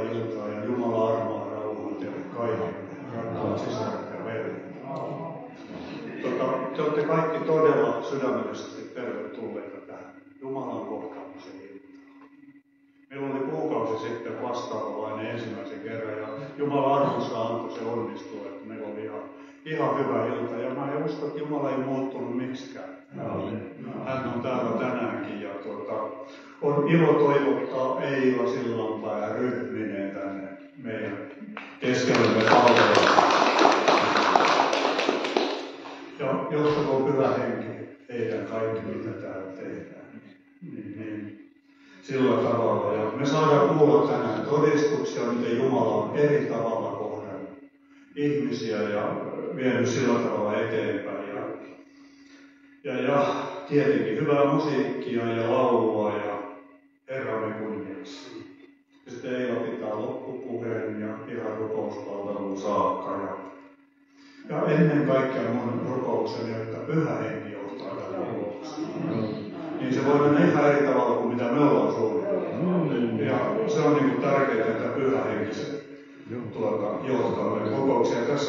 iltaa ja Jumala armoa rauhaa teille kaikille, rakkaat sisaret ja veljet. Te olette kaikki todella sydämellisesti tervetulleita tähän Jumalan kohtaamisen iltaan. Meillä oli kuukausi sitten vastaavalainen ensimmäisen kerran ja Jumala armossa antoi se onnistua, että meillä oli ihan hyvä ilta. Ja mä en usko, että Jumala ei muuttunut miksikään. Hän on täällä tänäänkin ja on ilo toivottaa Eila Sillanpää ja Ryhminen tänne meidän keskellemme palveluun. Ja johtakoon Pyhä Henki teidän kaikki, mitä täällä tehdään. Niin, sillä tavalla. Ja me saadaan kuulla tänään todistuksia, miten Jumala on eri tavalla kohdannut ihmisiä ja vienyt sillä tavalla eteenpäin. Ja tietenkin hyvää musiikkia ja laulua ja Herramme kunniaksi. Sitten Eila pitää loppupuheen ja ihan rukouspalvelun saakka. Ja ennen kaikkea mun rukoukseni, että Pyhä Henki johtaa tätä rukousta. Niin se voi mennä ihan eri tavalla kuin mitä me ollaan suunniteltu. Ja se on niin tärkeää, että Pyhä Henki se johtaa meidän kokouksia. Tässä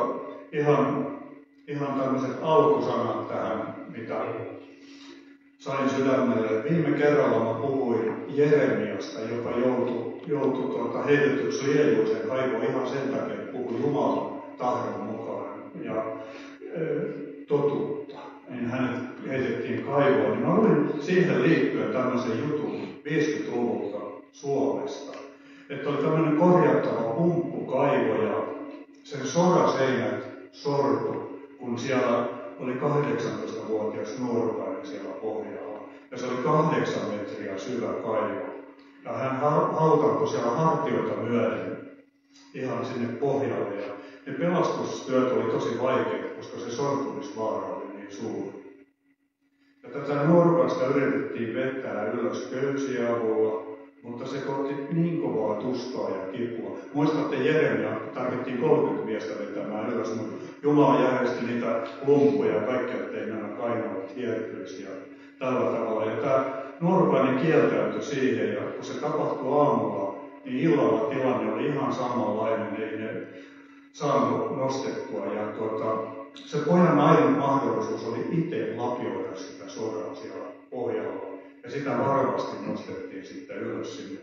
ihan tämmöiset alkusanat tähän, mitä sain sydämelle. Viime kerralla mä puhuin Jeremiasta, joka joutui heitetyksi liejuiseen kaivoon ihan sen takia, että puhui Jumalan tahdon mukaan ja totuutta. Niin hänet heitettiin kaivoon. Niin mä luin siihen liittyen tämmöisen jutun 50-luvulta Suomesta. Että oli tämmöinen korjattava pumppukaivo ja sen soraseinät sortu, kun siellä oli 18-vuotias nuorukainen siellä pohjalla. Ja se oli 8 metriä syvä kaivo. Ja hän hautautui siellä hartioita myöden ihan sinne pohjalle. Ja ne pelastustyöt oli tosi vaikeita, koska se sortumisvaara oli niin suuri. Ja tätä nuorukasta yritettiin vetää ylös köysien avulla, mutta se koitti niin kovaa tuskaa ja kipua. Muistatte Jeremia, tarvittiin 30 miestä vetämään ylös, mutta Jumala järjesti niitä lumpuja ja kaikkea, ettei nämä kainavat hiertyisi ja tällä tavalla. Ja tämä nuorukainen kieltäytyi siihen, ja kun se tapahtui aamulla, niin illalla tilanne oli ihan samanlainen, ei ne saanut nostettua. Ja se pojan ainut mahdollisuus oli itse lapioida sitä soraa siellä pohjalla. Ja sitä varovasti nostettiin sitten ylös sinne.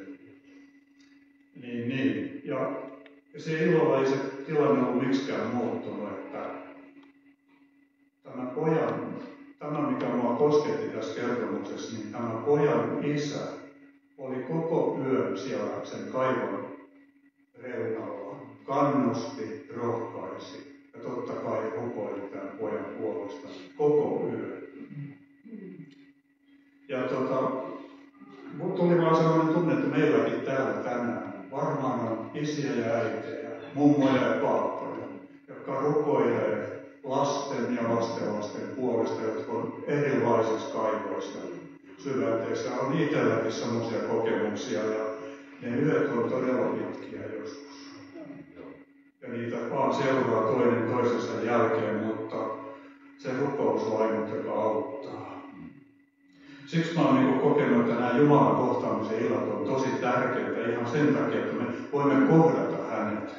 Niin. Ja se illalla ei se tilanne ollut miksikään muuttunut, että tämä mikä minua kosketti tässä kertomuksessa, niin tämä pojan isä oli koko yön siellä sen kaivon reunalla. Kannusti, rohkaisi ja totta kai rukoili tämän pojan puolesta koko yön. Ja tuli vaan sellainen tunne, että meilläkin täällä tänään varmaan on isiä ja äitejä, mummoja ja paappoja, jotka rukoilee lasten ja lastenlasten puolesta, jotka on erilaisissa kaivoissa syvänteissä. On itselläkin sellaisia kokemuksia ja ne yöt on todella pitkiä joskus. Ja niitä vaan seuraa toinen toisensa jälkeen, mutta se rukous on ainut, joka auttaa. Siksi mä oon kokenut, että nämä Jumalan kohtaamisen illat on tosi tärkeitä ihan sen takia, että me voimme kohdata hänet.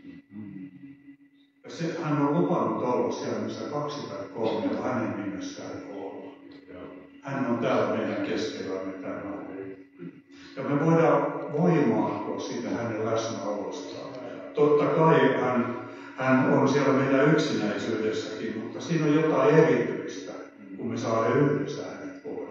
Ja hän on lupannut olla siellä, missä 2 tai 3 on hänen nimessään olla. Hän on täällä meidän keskellämme tänään. Ja me voidaan voimaantua siitä hänen läsnäolostaan. Totta kai hän on siellä meidän yksinäisyydessäkin, mutta siinä on jotain erityistä, kun me saadaan yhdessä hänet kohdata.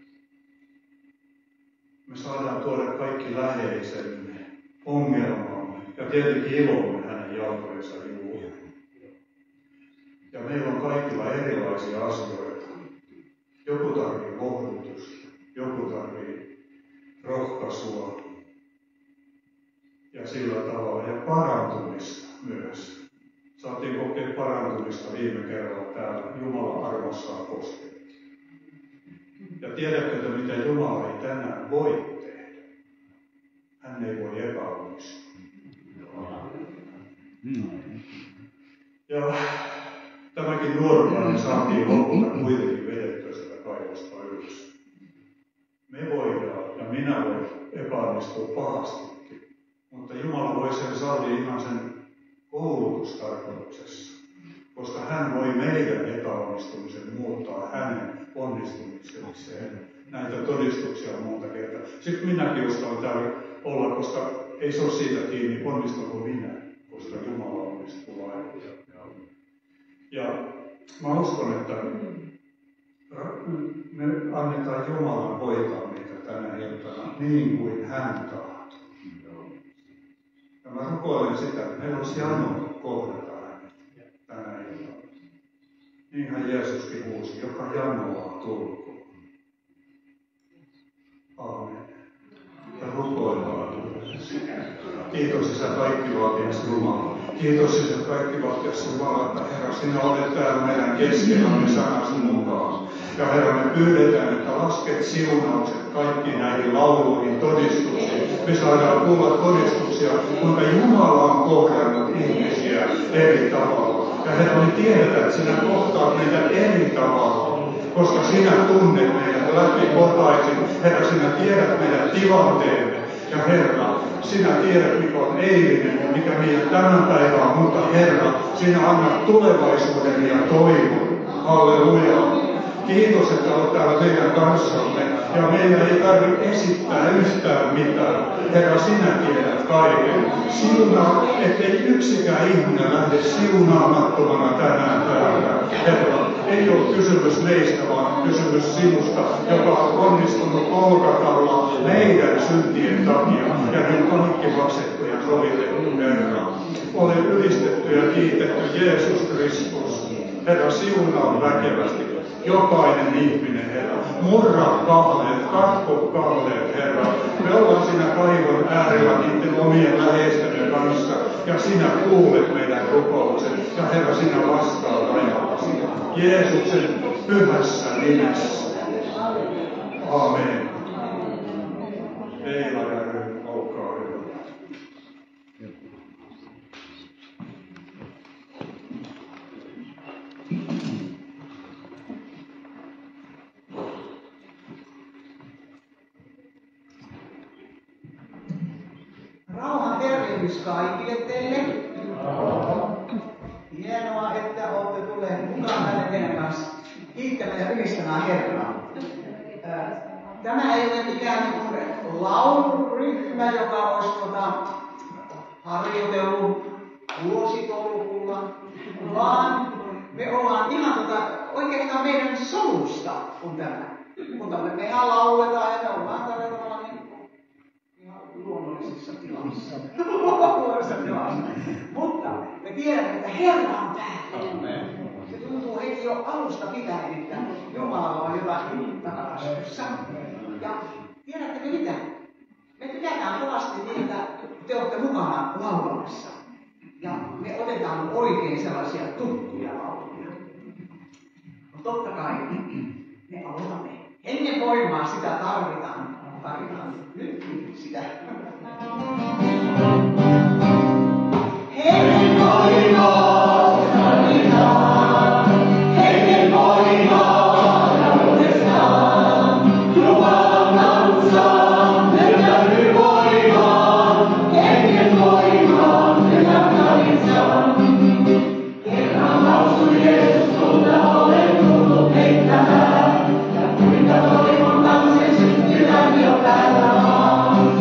Me saadaan tuoda kaikki läheisemme, ongelmamme ja tietenkin ilomme hänen jalkojensa juuriin. Ja meillä on kaikilla erilaisia asioita. Joku tarvitsee lohdutusta, joku tarvitsee rohkaisua ja sillä tavalla ja parantumista myös. Saatiin kokea parantumista viime kerralla täällä. Jumala armossaan kosketti. Ja tiedätkö, mitä Jumala ei tänään voi tehdä? Hän ei voi epäonnistua. Ja tämäkin nuorukainen saatiin lopulta kuitenkin vedettyä sitä kaivosta ylös. Me voidaan ja minä voin epäonnistua pahastikin, mutta Mutta Jumala voi sen sallia ihan sen koulutustarkoituksessa, koska hän voi meidän epäonnistumisen muuttaa hänen onnistumisekseen. Näitä todistuksia on monta kertaa. Sitten minäkin uskallan täällä olla, koska ei se ole siitä kiinni, onnistunko minä, koska Jumala onnistuu aina. Ja mä uskon, että me annetaan Jumalan hoitaa meitä tänä iltana niin kuin hän tahtoo. Ja mä rukoilen sitä, että meillä olisi jano kohdata hänet tänä iltana. Niinhän Jeesuskin huusi, joka janoaa tulkoon. Aamen. Ja rukoillaan. Kiitos Isä kaikkivaltias Jumala. Kiitos Isä kaikkivaltias Jumala, että Herra, sinä olet täällä meidän keskellämme sanasi mukaan. Ja Herra, me pyydetään, että lasket siunaukset kaikkiin näihin lauluihin, todistuksiin. Me saadaan kuulla todistuksia, kuinka Jumala on kohdannut ihmisiä eri tavalla. Ja Herra, me tiedetään, että sinä kohtaat meitä eri tavalla, koska sinä tunnet meidät läpikotaisin. Herra, sinä tiedät meidän tilanteemme. Ja Herra, sinä tiedät, mikä on eilinen ja mikä meidän tämän päivän on, mutta Herra, sinä annat tulevaisuuden ja toivon. Halleluja. Kiitos, että olet täällä meidän kanssamme. Ja meidän ei tarvitse esittää yhtään mitään. Herra, sinä tiedät kaiken. Siunaa, ettei yksikään ihminen lähde siunaamattomana tänään täällä. Herra, ei ole kysymys meistä, vaan kysymys sinusta, joka on onnistunut Golgatalla meidän syntien takia. Ja ne on kaikki maksettu ja sovitettu, Herra. Ole ylistetty ja kiitetty Jeesus Kristus. Herra, siunaa väkevästi jokainen ihminen, Herra. Murra kahleet, katko kahleet, Herra. Me ollaan siinä kaivon äärellä niiden omien läheistemme kanssa. Ja sinä kuulet meidän rukoukset. Ja Herra, sinä vastaat ajallasi. Jeesuksen pyhässä nimessä. Aamen. Eila ja Ryhmä, olkaa hyvä. Rauhan tervehdys kaikille teille. Hienoa, että olette tulleet mukaan tänne meidän kanssa kiittämään ja ylistämään Herraa. Tämä ei ole mikään lauluryhmä, joka olisi harjoitellut vuositolkulla, vaan me ollaan ihan oikeastaan meidän solusta on tämä. Mutta me ihan lauletaan ja me ollaan tällä tavalla ihan luonnollisessa tilassa. Mutta me tiedämme, että Herra on täällä. Se tuntuu heti jo alusta pitäen, että Jumalalla on jotakin takataskussa. Ja tiedättekö mitä? Me tykätään kovasti niin, että te olette mukana laulamassa. Ja me otetaan oikein sellaisia tuttuja lauluja. No totta kai me aloitamme. Hengen voimaa sitä tarvitaan. Nyt sitä. Hengen voimaa tarvitaan. Hengen voimaa tarvitaan. Jumalan kanssa me täytyy voimaa. Hengen voimaa me tarvitaan. Kerran lausui Jeesus, kulta olen tullut heittämään. Ja kuinka toivon lapsen syntyvän jo täällä maan.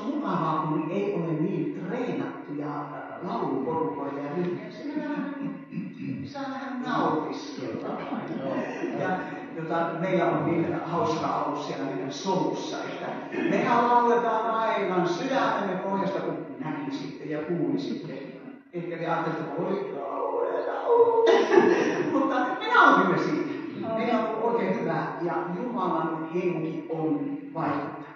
mukavaa, kun ei ole niin treenattuja lauluporukoita ja saa vähän nautiskella. Ja meillä on niin hauskaa ollut siellä meidän solussa, että mehän lauletaan aivan sydämemme pohjasta, kun näkisitte ja kuulisitte. Ehkä te ajattelette, että voi mutta me nautimme siitä. Meillä on ollut oikein hyvä ja Jumalan henki on vaikuttanut.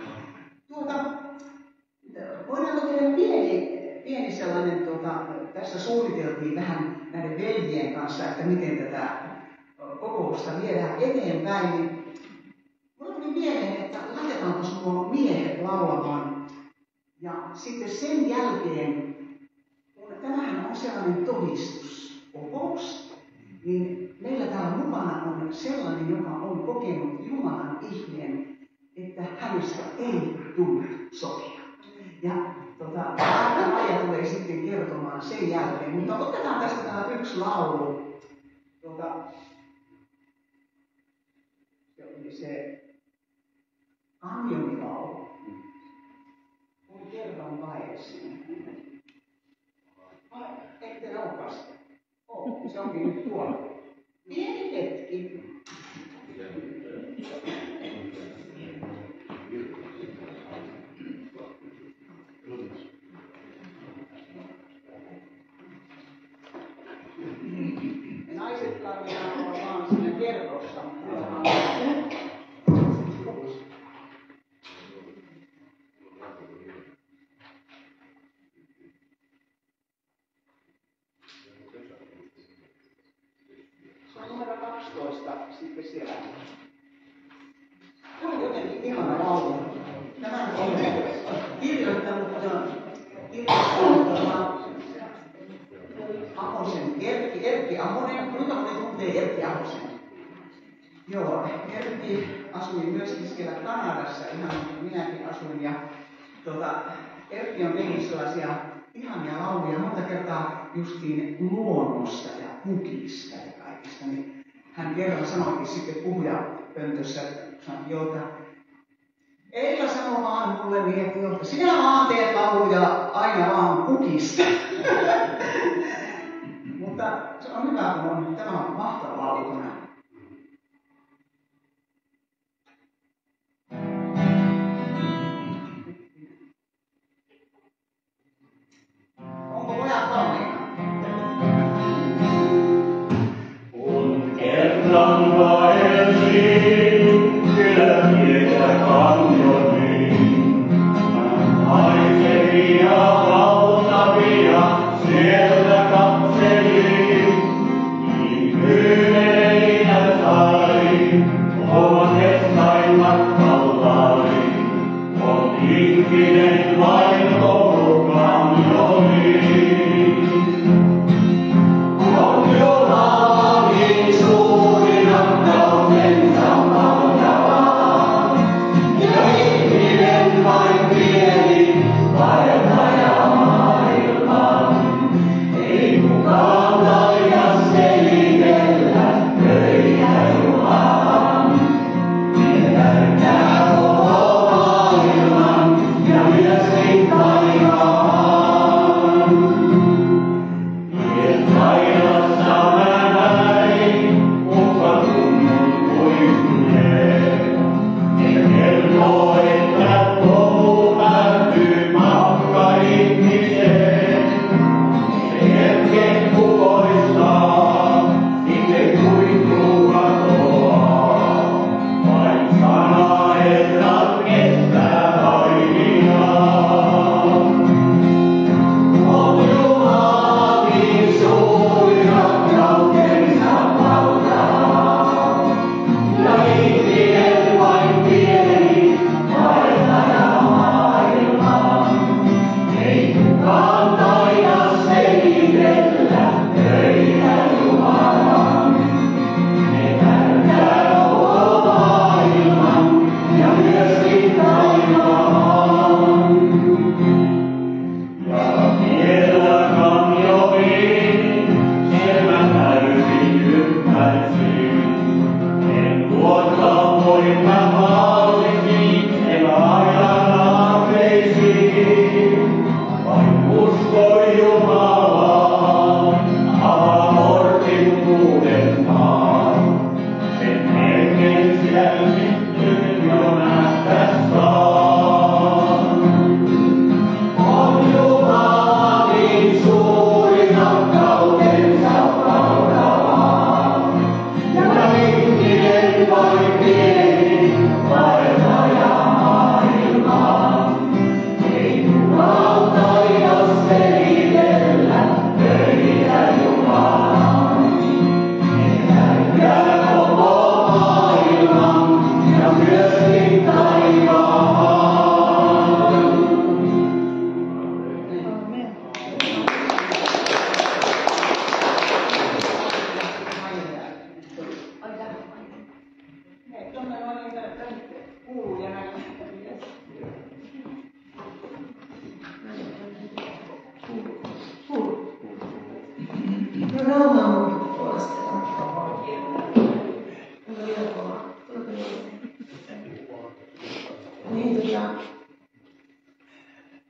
Voidaanko tehdä pieni sellainen, tässä suunniteltiin vähän näiden veljien kanssa, että miten tätä kokousta viedään eteenpäin, niin mulla tuli mieleen, että laitetaanpas nuo miehet laulamaan. Ja sitten sen jälkeen, kun tämähän on sellainen todistuskokous, niin meillä täällä mukana on sellainen, joka on kokenut Jumalan ihmeen, että hänestä ei tule sotia. Ja Maija tulee sitten kertomaan sen jälkeen, mutta otetaan tästä tämä yksi laulu. Se oli se Anjonilaulu. Mun kerran vaiheeseen. Ette olekaan sitä. Se onkin nyt tuolla. Pieni hetki. Ja naiset tarvitaan olla vaan siinä kerrossa. Se on numero 12 sitten siellä. Tämä on jotenkin ihana laulu. Tämän on kirjoittanut Ahosen, Erkki Ahonen. Kuinka moni tuntee Erkki Ahosen? Joo, Erkki asui myöskin siellä Kanadassa, ihan minäkin asuin. Ja Erkki on tehnyt sellaisia ihania lauluja monta kertaa justiin luonnosta ja pukista ja kaikista. Niin hän kerran sanoikin sitten puhujapöntössä, että Eila sanoi vaan mulle niin, että sinä vaan teet lauluja aina vaan pukista. Mutta se on hyvä, kun tämä on mahtava laulu. Onko pojat valmiina? Kun kerran vaelsin, kyllä miestä kannottiin.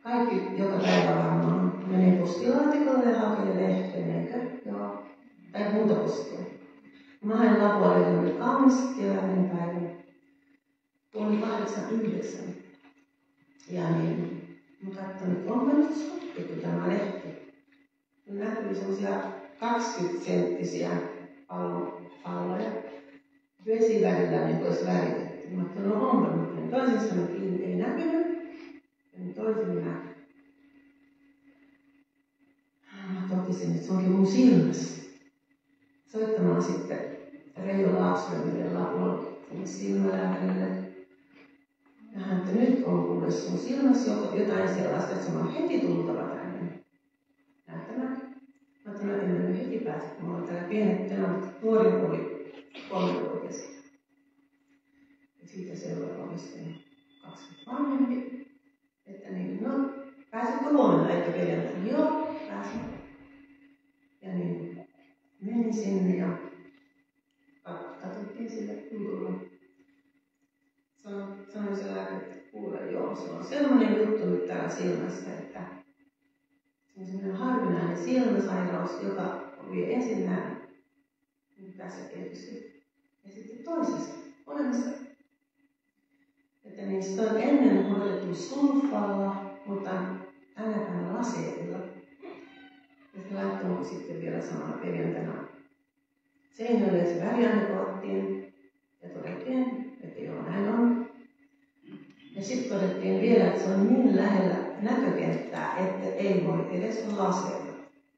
Kaikki joka päivä varmaan menee postilaatikolle ja hakee lehteen, eikö? Joo. Tai muuta postia. Mä hain Lapualle, oli kaunis keväinen päivä. Oli 8-9. Ja niin, mä katsoin, että onko nyt sotkettu tämä lehti. Näkyy semmosia 20-senttisiä palloja. Vesivärillä niin olisi väritetty. Mä ajattelin, no onpa, mutta toisessa ei näkynyt. Ja toisen näkyy. Mä totesin, että se onkin mun silmässä. Soittamaan sitten Reijo Laakströmille Lapualle sinne silmälääkärille. Ja hän, että nyt on kuule sun silmässä jotain sellaista, että se on heti tultava tänne näyttämään. Mä ajattelin, että en heti pääse, kun mulla on täällä pienet tenat. Nuorin oli 3-vuotias. Ja siitä seuraava oli sitten 20 vanhempi. Että niin, no, pääsetkö huomenna eikä perjantaina? Joo, pääsin. Ja niin, menin sinne ja katsottiin sille jutulla. Sanoin se lääkäri, että kuule, joo, se on sellainen juttu nyt täällä silmässä, että se on sellainen harvinainen silmäsairaus, joka oli ensin näin, niin tässä tietysti, ja sitten toisessa, olemassa. Että niin sitä on ennen hoidettu sulfalla, mutta tänä päivänä laserilla. Ja se laittoi sitten vielä samana perjantaina seinälle ja se väriaine koottiin ja todettiin, että joo, näin on. Ja sitten todettiin vielä, että se on niin lähellä näkökenttää, että ei voi edes laserilla.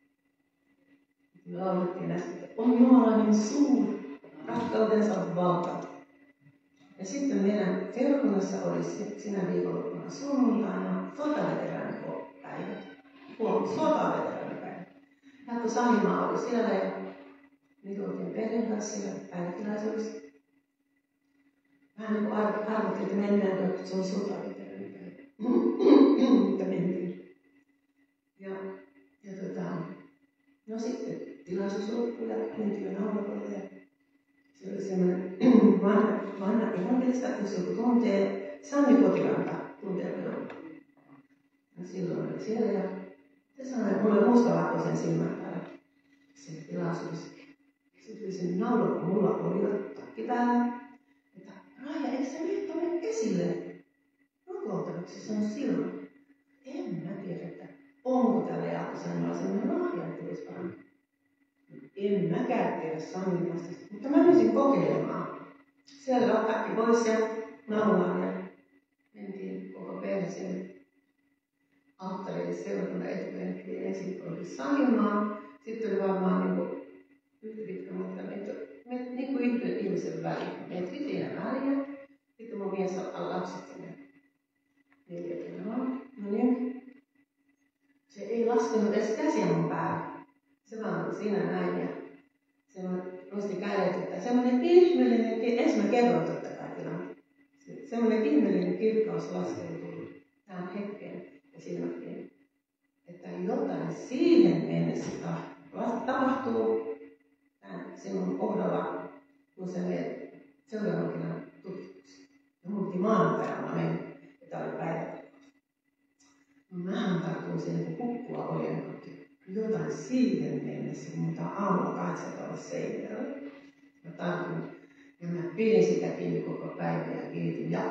Me laulettiin äsken, että on Jumalainen suuri, rakkautensa valtava. Ja sitten meidän seurakunnassa oli sinä viikonloppuna sunnuntaina sotaveteraanipäivä. Sotaveteraanipäivä. Ja kun Sahimaa oli siellä ja me tultiin perheen kanssa siellä päivätilaisuudessa. Vähän niin kuin arvottiin, että mennään, että se on sotaveteraanipäivä. Mutta mentiin. No sitten tilaisuus loppui ja mentiin naulakolle. Se oli semmoinen vanha evankelista, jos joku tuntee Sanni Kotilanta, tuntee pedon. Ja silloin oli siellä ja se sanoi, että mulla oli mustavalkoisen silmän päällä siinä tilaisuudessa. Sitten tuli sen naula, kun mulla oli jo takki päällä. Että Raija, eikö sä nyt ole esille rukoutavaksi sun silmä? En mä tiedä, että onko tällä jalkasäännöllä sellainen lahja, että tulisi parantaa. En mäkään tiedä Sannin vastasta, mutta mä menin kokeilemaan. Siellä takki pois ja naulaan ja mentiin koko perheen alttarille seurakunnan etupenkkiin. Ensin oli Sahimaa, sitten oli varmaan yhtä pitkä matka, niin kuin yhden ihmisen väliin. Metri siinä väliä. Sitten mun mies lapset sinne 4 kiloa. No niin. Se ei laskenut edes käsiä mun päälle. Se vaan oli siinä näin ja se nosti kädet, että semmoinen ihmeellinen, ensin mä kerron totta kai tilanne. Semmoinen ihmeellinen kirkkaus laskeutuu tähän hetkeen ja silmättiin, että jotain siihen mennessä tapahtuu sinun kohdalla, kun sä menet seuraavan kerran tutkimuksiin. Ja mun piti maanantaina mennä, ja tää oli päiväkoulu. No mähän tartuin siihen, kun kukkua ojenkotti. Jotain siihen mennessä, kun muuta aamulla 8 olla seinällä. Mä tartuin. Ja mä pidin sitä kiinni koko päivän ja kiitin. Ja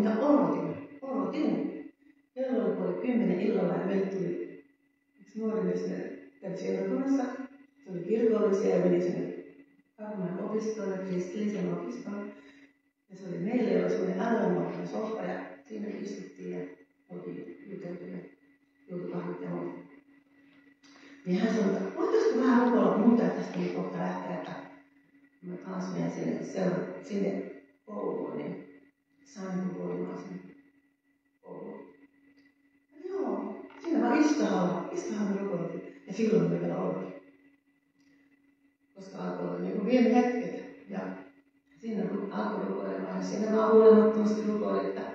odotin. Kello oli 10 illalla ja meille tuli yksi nuori mies kävi seurakunnassa. Se oli kirkollisia ja meni sinne Karmaan opistolle, kristillisen opistolle. Ja se oli meille, jolla oli sellainen älymuotoinen soffa ja siinä istuttiin ja oltiin juteltu ja joutui ja muuta. Niin hän sanoi, että voitaisiko vähän rukoilla muuta, että tästä ei kohta lähteä, että mä taas menen sinne kouluun, niin sain voimaa sinne kouluun. Ja joo, siinä vaan istuhalla rukoiltiin ja silloin me vielä oltiin. Koska alkoi olla niin kuin viime hetket ja siinä alkoi rukoilemaan ja siinä mä huolimattomasti rukoilin, että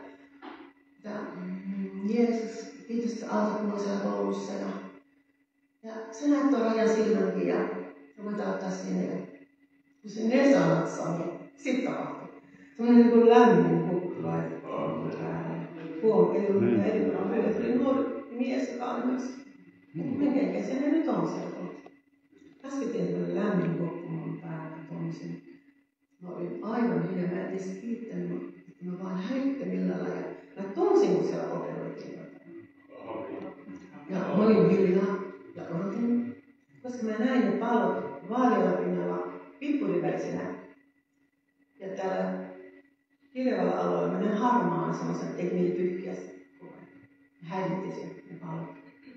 Jeesus, kiitos, että autat mua siellä koulussa ja sä näet tuon Rajan silmänkin ja voit auttaa sinne. Kun se ne sanat sanoi, sitten tapahtui. Sellainen niin kuin lämmin kukku laitettu. Ei ollut mitään erikoinen. Se oli mies, joka oli myös. Miten se nyt on siellä? Laskettiin tämmöinen lämmin kokku mun päällä tuommoisen. Mä olin aivan hiljaa, mä en edes kiittänyt, että mä vaan häittin millään lailla. Mä tunsin, kun siellä operoitiin jotain. Ja mä olin hiljaa ja odotin. Koska mä näin ne pallot vaalilla pinnalla pippuriväisenä. Ja täällä kirjavalla alueella mä näin harmaan semmoisen tekniilipykkiä. Häiritti se ne pallot.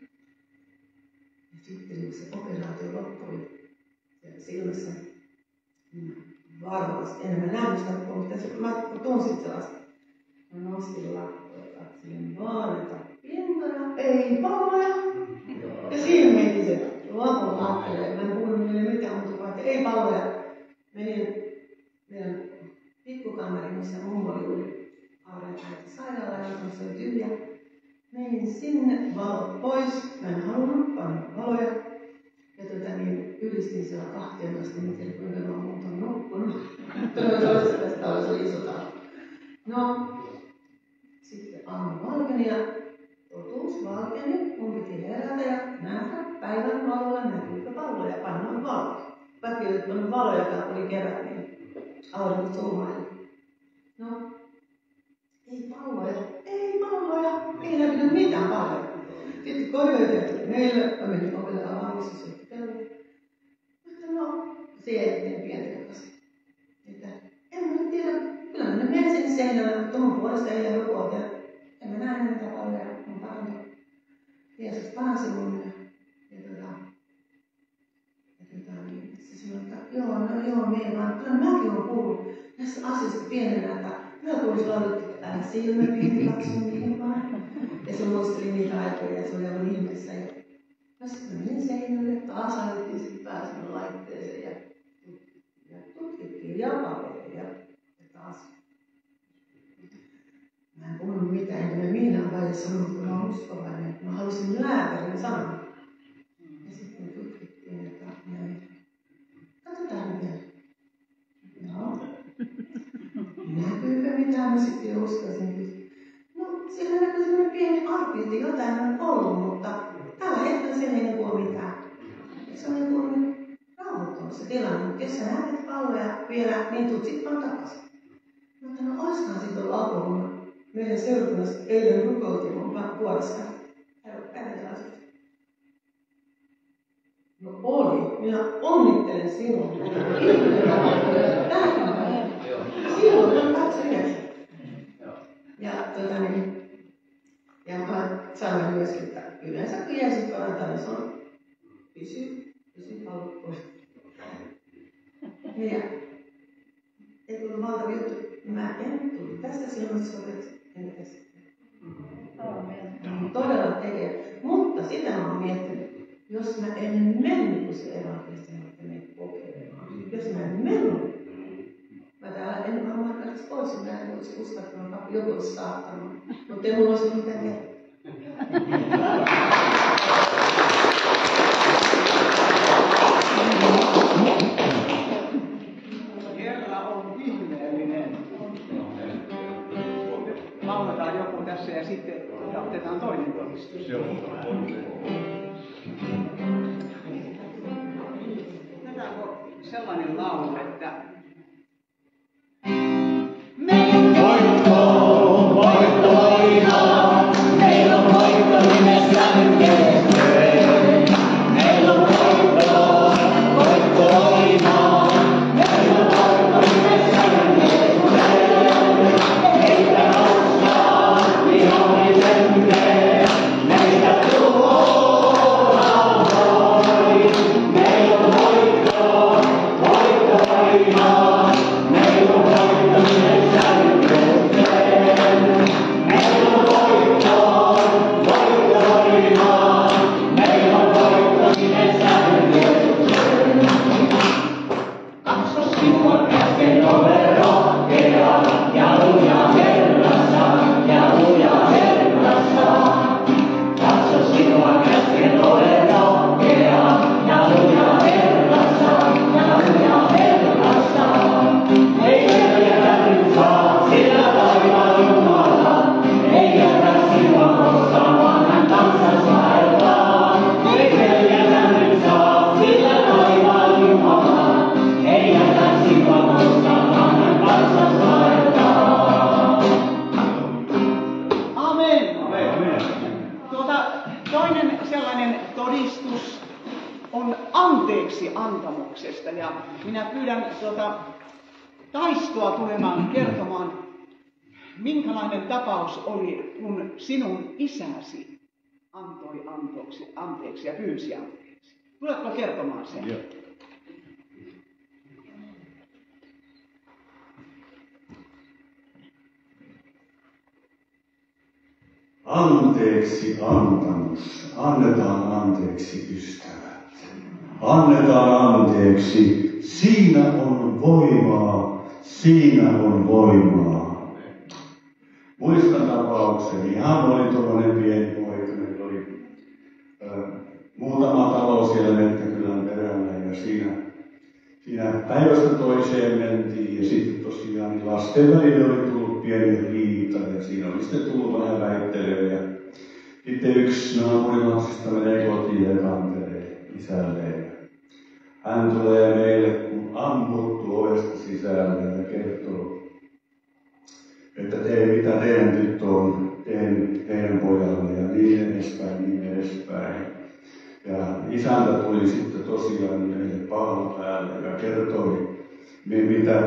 Ja sitten kun se operaatio loppui silmässä, varovasti enemmän nähnyt sitä, mutta mä tunsin sellaista. Mä nostin lakkoja, katselin vaan, että pintoja, ei palloja. Ja siinä meni se lapun lakkoja. Mä en puhunut niille mitään muuta kuin, että ei palloja. Menin meidän pikkukammeriin, missä mummo oli juuri Auren äiti sairaalaan, ja se oli tyhjä. Menin sinne, valot pois. Mä en halunnut panna valoja. Ja ylistin siellä 12, miten kuinka mä oon muuta nukkunut. Tästä oli iso talo. No, sitten aamu valkeni ja totuus valkeni. Mun piti herätä ja nähdä päivän valolla näkyykö palloja ja pannaan valot. Väki oli pannut valoja, joka oli kevät, niin aurinko tuumaili. No, ei palloja, ei näkynyt mitään palloja. Sitten korjoitajat tuli meille, mä menin ovelle avaamassa syttelyyn. Mutta no, se jäi pientä takaisin. Että en mä tiedä, kyllä mä menen sinne seinälle, mutta mun puolesta ei jää lukua. En mä näe näitä palloja, mun parantunut. Jeesus paransi mun niin se sanoi, että joo, me vaan, kyllä mäkin olen kuullut näistä asioista pienenä, että kyllä kuulisi lauluttu, että älä silmäpiin katso niin vaan. Ja se muisteli niitä aikoja ja se oli aivan ihmeessä. Ja sitten menin seinälle, taas alettiin sitten pääsemään laitteeseen ja tutkittiin ja paperia ja taas. Mä en puhunut mitään, enkä mä minään vaiheessa sanonut, kun mä oon uskovainen. Mä halusin lääkärin sanoa. Ja sitten tutkittiin, että näin. Katsotaan vielä. Joo. Näkyykö mitään? Mä sitten jo uskoisin. No, sillä näkyy sellainen pieni arpi, että jotain on ollut, mutta tällä hetkellä se ei näkyy mitään. Ja se on niin rauhoittunut se tilanne, mutta jos sä näet palloja vielä, niin tuut sitten vaan takaisin. Mutta no, oliskaan sitten ollut apua, kun meidän seurakunnassa eilen rukoiltiin mun puolesta. Päivätelaiset. No oli, minä onnittelen sinua. Silloin on katsoja. Ja mä sanoin myöskin, että yleensä kun Jeesus parantaa, niin se on pysy pallot pois. Ja ei ollut valtava juttu. Mä en tuli tästä silmästä sopeksi, enkä tästä. Todella tekee. Mutta sitä mä oon miettinyt, jos mä en mennyt, kun se evankelistin että me kokeilemaan. Jos mä en mennyt, mä täällä en varmaan lähtisi pois, mä en olisi uskottanut, että joku olisi saattanut. Mutta ei mulla olisi mitään kertaa. Herra on ihmeellinen. Lauletaan joku tässä ja sitten otetaan toinen todistus. Tätä on sellainen laulu, että Meillä on voitto, Toinen sellainen todistus on anteeksi antamuksesta. Ja minä pyydän Taistoa tulemaan kertomaan, minkälainen tapaus oli, kun sinun isäsi antoi anteeksi ja pyysi anteeksi. Tuletko kertomaan sen? Joo. Anteeksi antamus. Annetaan anteeksi, ystävät. Annetaan anteeksi. Siinä on voimaa. Siinä on voimaa. Muistan tapauksen. Ihan oli tuollainen pieni poika. Meillä oli muutama talo siellä Mettäkylän perällä. Ja siinä päivästä toiseen mentiin. Ja sitten tosiaan niin lasten välillä oli tullut pieni riita. Ja siinä oli sitten tullut vähän väittelyä. Ja sitten yksi naapurilapsista menee kotiin ja kantelee isälleen. Hän tulee meille, kun ammuttu ovesta sisälle ja kertoo, että mitä teidän tyttö on tehnyt teidän pojalle ja niin edespäin. Ja isäntä tuli sitten tosiaan meille paalu päälle ja kertoi, mitä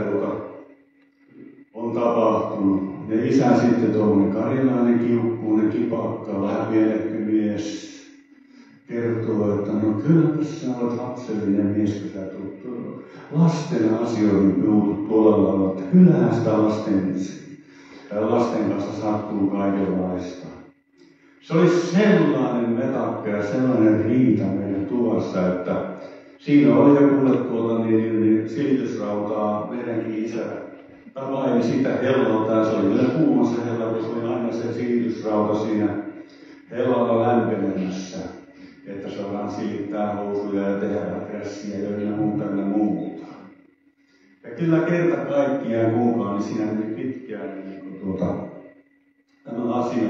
on tapahtunut. Ja isä sitten tuommoinen karjalainen kiukkuinen kipakka, vähän mielekky mies, kertoo, että no kyllä sinä olet lapsellinen mies, kun sä tulet lasten asioihin puhutut tuolla lailla, että kyllähän sitä lasten kanssa sattuu kaikenlaista. Se oli sellainen metakka ja sellainen riita meidän tuvassa, että siinä oli jo kuule niin silitysrautaa meidänkin isä tapaili sitä hellolta. Se oli vielä kuuma se hella, kun se oli aina se silitysrauta siinä hellalla lämpenemässä, että saadaan silittää housuja ja tehdä prässiä ja muuta. Ja kyllä kerta kaikkiaan kuulkaan, niin siinä meni pitkään niin tämä asia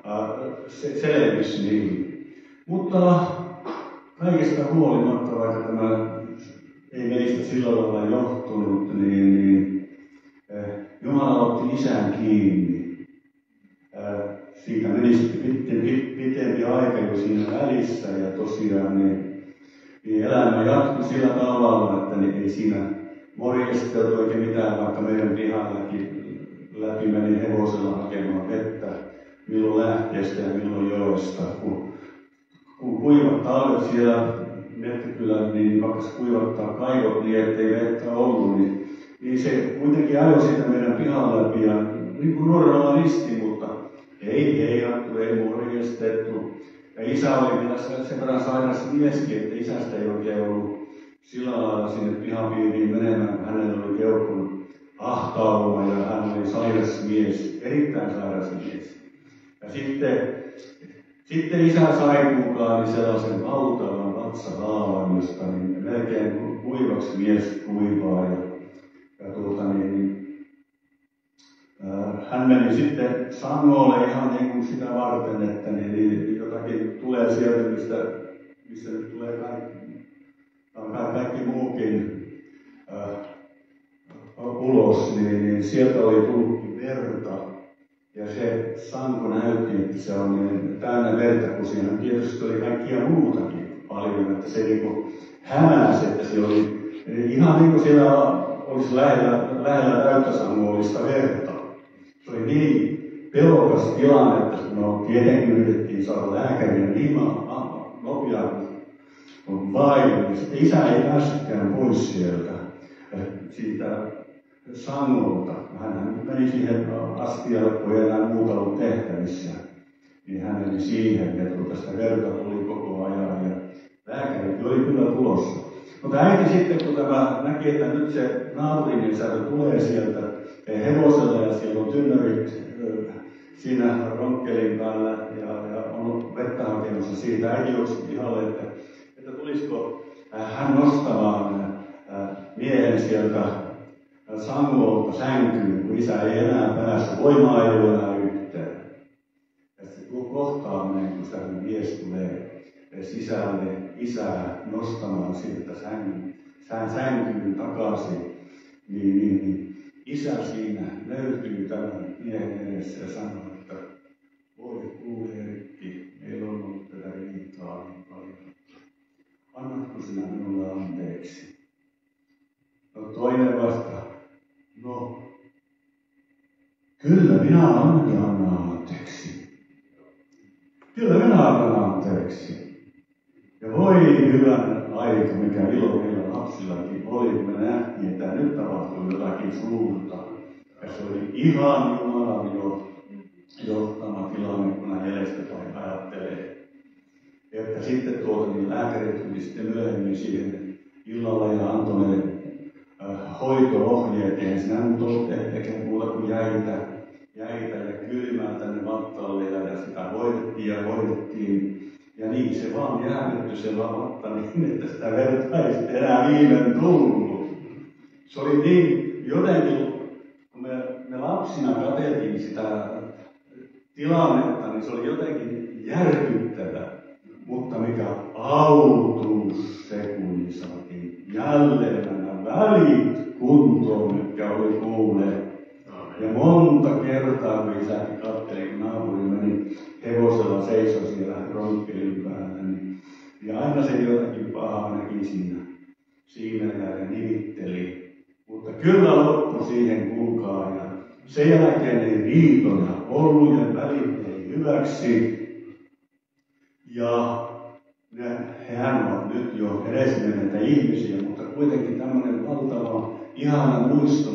selvisi niin. Mutta kaikesta huolimatta, vaikka tämä ei meistä sillä lailla johtunut, niin Jumala otti isän kiinni. Siitä meni sitten pitempi aika jo siinä välissä ja tosiaan niin elämä jatkui sillä tavalla, että niin ei siinä morjesteltu eikä mitään, vaikka meidän pihallakin läpi meni hevosella hakemaan vettä, milloin lähteestä ja milloin joesta. Kun kuivat talvet siellä Mettäkylällä, niin pakkas kuivattaa kaivot niin, ettei vettä ollut, niin se kuitenkin ajoi sitä meidän pihan läpi ja niin kuin normaalisti, mutta ei heilattu, ei morjestettu. Ja isä oli vielä sen verran sairas mieskin, että isästä ei oikein ollut sillä lailla sinne pihapiiriin menemään, kun hänellä oli keuhkon ahtauma ja hän oli sairas mies, erittäin sairas mies. Ja sitten isä sai kuulkaan sellaisen valtavan vatsahaavan, josta niin melkein kuivaksi mies kuivaa. Hän meni sitten sangolle ihan niin kuin sitä varten, että niin jotakin tulee sieltä, mistä nyt tulee kaikki muukin ulos, niin sieltä oli tullutkin verta. Ja se sanko näytti, että se on niin täynnä verta, kun siinä tietysti oli kaikkia muutakin paljon, että se niin hämäsi, että se oli ihan niin kuin siellä olisi lähellä täyttäsangollista verta. Se oli niin pelokas tilanne, että no tietenkin yritettiin saada lääkäriä niin nopeasti kuin vain. Sitten isä ei päässytkään pois siitä sangolta. Hän meni siihen astialle, kun ei enää muuta ollut tehtävissä. Niin hän meni siihen ja sitä verta tuli koko ajan ja lääkärit oli kyllä tulossa. Mutta äiti sitten, kun tämä näki, että nyt se naapurin isäntä tulee sieltä hevosella ja siellä on tynnyrit siinä ronkkelin päällä ja on vettä hakemassa siitä. Äiti juoksi pihalle, että tulisiko hän nostamaan miehen sieltä sangolta sänkyyn, kun isä ei enää päässyt. Voimaa ei ole enää yhtään. Ja sitten kohtaaminen, kun sitä mies tulee sisälle isää nostamaan sieltä sänkyyn takaisin, niin isä siinä löytyy tämän miehen edessä ja sanoo, että voi kuule Erkki, meillä on ollut tätä Kyllä minä annan anteeksi. Kyllä minä annan anteeksi. Ja voi hyvän aika, mikä ilo meillä lapsillakin oli, kun me nähtiin, että nyt tapahtui jotakin suurta. Ja se oli ihan Jumalan johtama tilanne, kun hän jäljestä tai ajattelee. Että sitten niin lääkäri tuli sitten myöhemmin siihen illalla ja antoi meille hoito-ohjeet. Eihän sinä nyt ole eikä muuta kuin jäitä ja kylmää tänne vattaalle ja sitä hoidettiin. Ja niin se vaan jäädytty se vatta niin, että sitä verta ei sitten enää viimein tullut. Se oli niin jotenkin, kun me lapsina katseltiin sitä tilannetta, niin se oli jotenkin järkyttävä. Mutta mikä autuus se, kun saatiin jälleen nämä välit kuntoon, mitkä oli kuulleet. Ja monta kertaa, kun isäkin katseli, kun naapuri meni hevosella seisoi siellä ronkkelin päällä, niin ja aina se jotakin pahaa näki siinä ja nivitteli. Mutta kyllä loppui siihen kuulkaa ja sen jälkeen ei riitoja ollut ja välit ei hyväksi. Ja hehän ovat nyt jo edesmenneitä ihmisiä, mutta kuitenkin tämmöinen valtava, ihana muisto,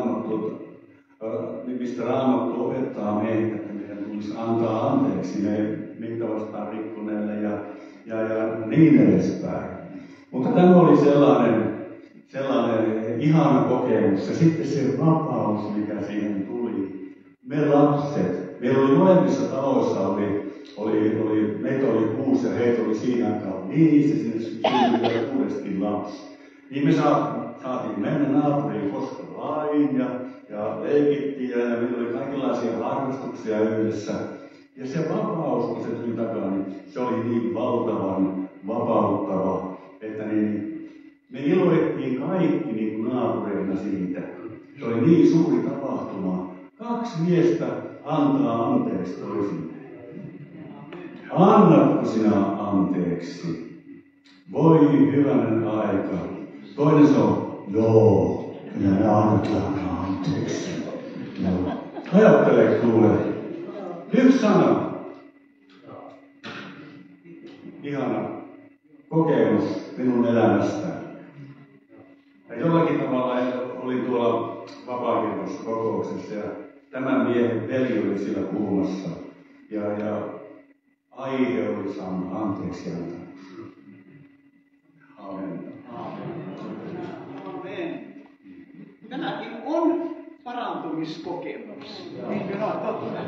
mistä Raamattu opettaa meitä, että meidän tulisi antaa anteeksi ne mitkä vastaan rikkoneille ja niin edespäin. Mutta tämä oli sellainen ihana kokemus ja sitten se vapaus, mikä siihen tuli. Me lapset, meillä oli molemmissa taloissa meitä oli 6 ja heitä oli siinä aikaan 5, sinne syntyi 6 lapsi. Niin me saatiin mennä naapuriin koska vain ja leikittiin ja meillä oli kaikenlaisia harrastuksia yhdessä. Ja se vapaus, kun se tuli takana, niin se oli niin valtavan vapauttava, että me iloittiin kaikki niin kuin naapureina siitä. Se oli niin suuri tapahtuma. 2 miestä antaa anteeksi toisilleen. Annatko sinä anteeksi? Voi hyvänen aika. Toinen sanoo, joo, minä annetaan anteeksi. Ajattele kuule. 1 sana. Ihana kokemus minun elämästä. Ja jollakin tavalla olin tuolla vapaakirkossa kokouksessa ja tämän miehen veli oli siellä puhumassa. Ja aihe oli saanut anteeksi antamus. Amen. Amen. Tämäkin on parantumiskokemus. Eikö ole totta?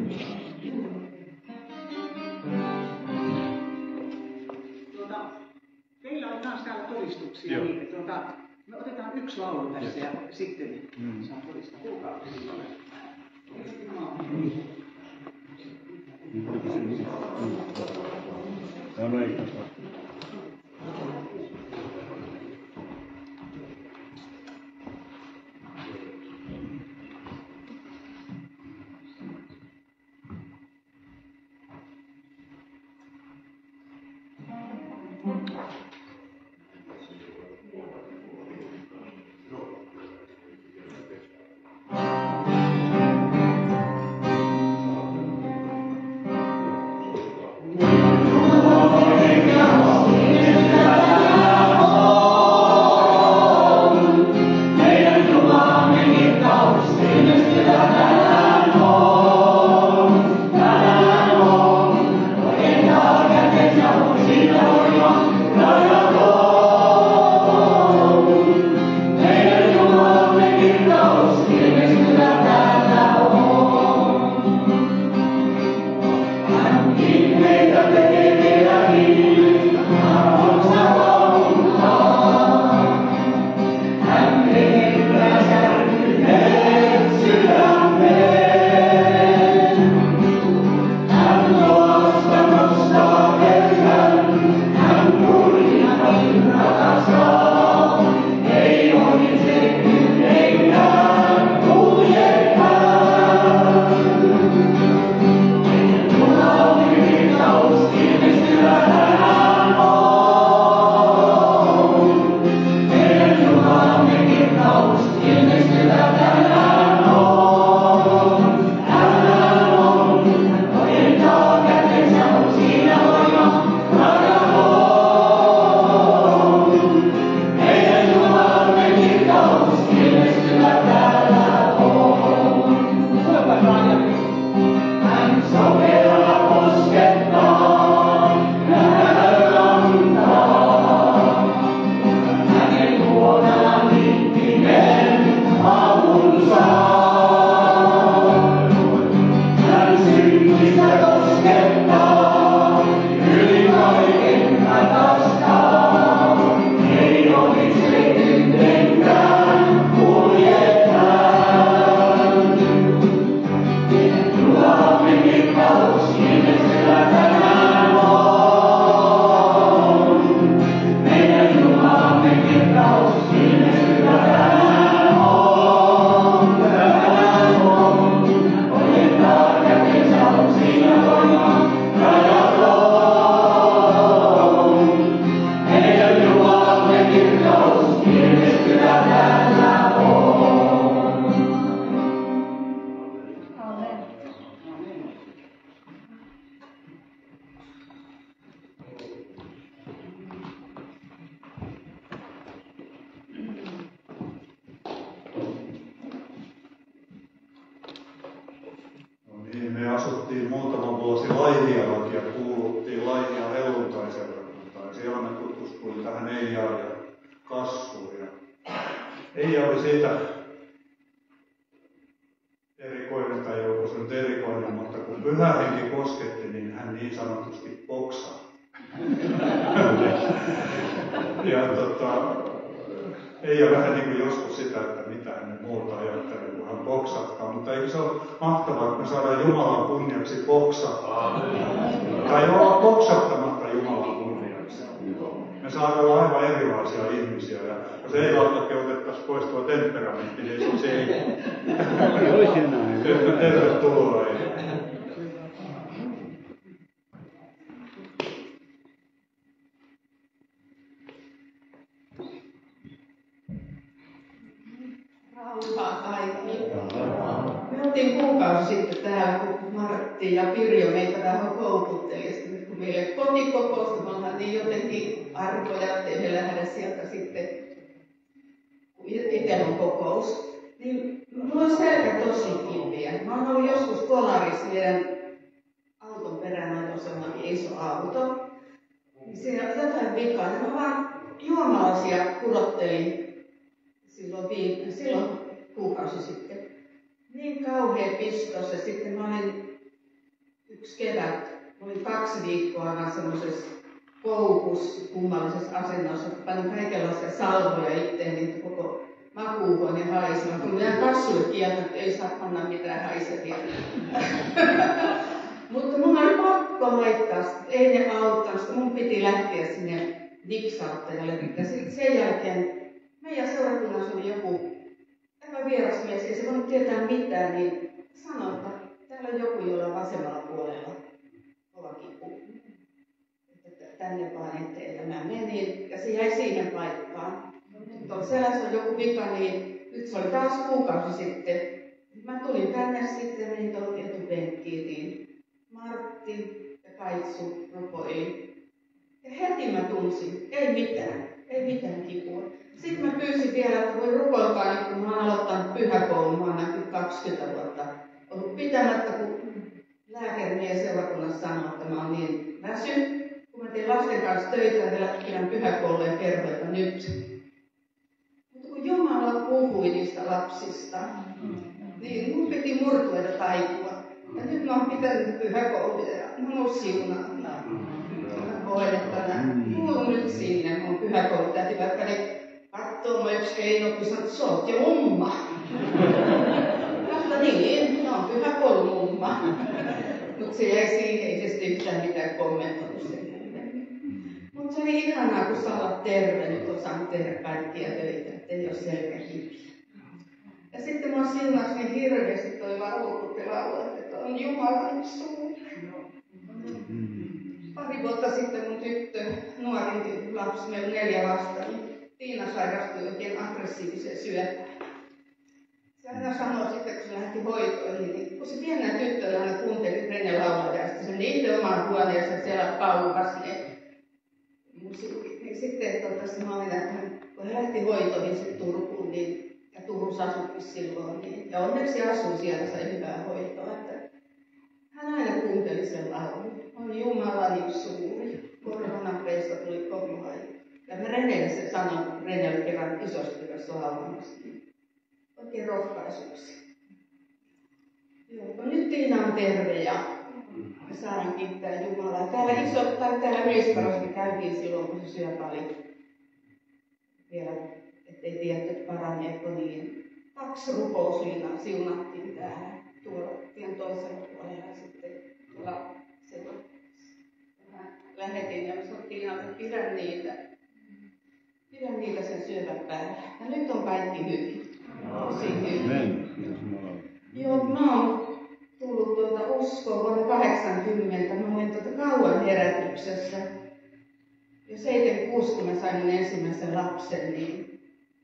Teillä on taas täällä todistuksia. Niin, me otetaan 1 laulu tässä ja sitten saa todistaa. Kuulkaa. No. muutama vuosi Laihiallakin ja kuuluttiin Laihia helluntaiseurakuntaan. Siellä me tutustuin tähän Eijaan ja Kassuun. Ja Eija oli siitä erikoinen, tai joku se nyt erikoinen, mutta kun Pyhä Henki kosketti, niin hän niin sanotusti poksaa. Ja Eija vähän niin kuin joskus sitä, että mitä hän muuta ajattelee, kun hän boksattaa. Mutta eikö se ole mahtavaa, että me saadaan Jumalan kunniaksi boksata? Tai olla boksattamatta Jumalan kunniaksi. Me saadaan olla aivan erilaisia ihmisiä. Ja jos Eilaltakin otettaisiin pois tuo temperamentti, niin se ei. Tervetuloa Eila. Rauhaa kaikille. Me oltiin kuukausi sitten täällä, kun Martti ja Pirjo meitä vähän koukutteli. Kun meille kotikokousta, me ollaan niin jotenkin arvoja, ettei me lähde sieltä sitten, kun Itelon kokous. Niin mulla on selkä tosi kipeä. Mä oon ollut joskus Kolarissa meidän auton perään, on sellainen iso auto. Siinä on jotain vikaa. Mä vaan juomalaisia kurottelin silloin kuukausi sitten. Niin kauhea pistos, ja sitten mä olin yksi kevät, mä olin 2 viikkoa aivan semmoisessa kummallisessa asennossa, että panin kaikenlaisia salvoja itteen, niin koko makuuhuone haisi. Mä tulin ihan kassuille kieltä, että ei saa panna mitään haisevia. Mutta mun oli pakko laittaa, ei ne auttanut, mun piti lähteä sinne diksauttajalle. Ja sen jälkeen meidän seurakunnassa oli joku aivan vieras mies, ei se voinut tietää mitään, niin sanoi, että täällä on joku, jolla on vasemmalla puolella kova kipu. Että tänne vaan eteen. Ja mä menin, ja se jäi siihen paikkaan. Tuolla selässä on joku vika, niin nyt se oli taas kuukausi sitten. Mä tulin tänne sitten, menin tuolla etupenkkiin, niin Martti ja Kaitsu rukoili. Ja heti mä tunsin, ei mitään kipua. Sitten mä pyysin vielä, että voi rukoilkaa nyt, kun mä oon aloittanut pyhäkoulun, mä oon nähnyt 20 vuotta ollut pitämättä, kun lääkärimies seurakunnassa sanoi, että mä oon niin väsynyt. Kun mä tein lasten kanssa töitä ja vielä pidän pyhäkoulua ja kerroin, että nyt. Mutta kun Jumala puhui niistä lapsista, niin mun piti murtua ja taipua. Ja nyt mä oon pitänyt pyhäkouluja ja mä oon siunannut. Mä koen, että mä kuulun nyt sinne mun pyhäkoulutäti, vaikka ne kattoo mua yksi keinokin, sanoo, että sä oot jo mumma. Mutta niin, mä oon pyhäkoulumumma. Mutta se jäi siihen, ei se yhtään mitään kommentoinut sen jälkeen. Mutta se oli ihanaa, kun sä olet terve, nyt osaan tehdä kaikkia töitä, ettei ole selkäkipiä. Ja sitten mä siunas niin hirveästi toi laulu, kun te laulatte, että on Jumalan suuri. Pari vuotta sitten mun tyttö, nuorin lapsi, meillä on 4 lasta, niin Tiina sairastui oikein aggressiiviseen syöpään. Se aina sanoi sitten, kun se lähti hoitoihin, niin kun se pienenä tyttönä aina kuunteli Rene laulaa ja sitten se meni itse omaan huoneeseen siellä paukasi ne musiikit. Niin sitten se mainita, että kun hän lähti hoitoihin sitten Turkuun, niin, ja Turussa asuikin silloin, niin, ja onneksi asui siellä, sai hyvää hoitoa. Että hän aina kuunteli sen laulun. On Jumalani suuri. Koronapeista tuli komoa. Ja mä Renelle sen sanon, kun Rene oli kerran isosti hyvässä laulamassa. Oikein rohkaisuksi. Joo, nyt Tiina on terve ja me saadaan kiittää Jumalaa. Täällä Ylistarassa me käytiin silloin, kun se syöpä oli vielä, ettei tiedetty paraneeko, niin 2 rukousliinaa siunattiin täällä. Tuolla tien toisella puolella ja sitten tuolla seuraavassa. Mä lähetin ja me sanottiin, että pidän niitä sen syövän päällä. Ja nyt on kaikki hyvin. Tosi hyvin. Joo, mä oon tullut uskoon vuonna 80. Mä olin kauan herätyksessä. Ja 76, kun mä sain mun ensimmäisen lapsen, niin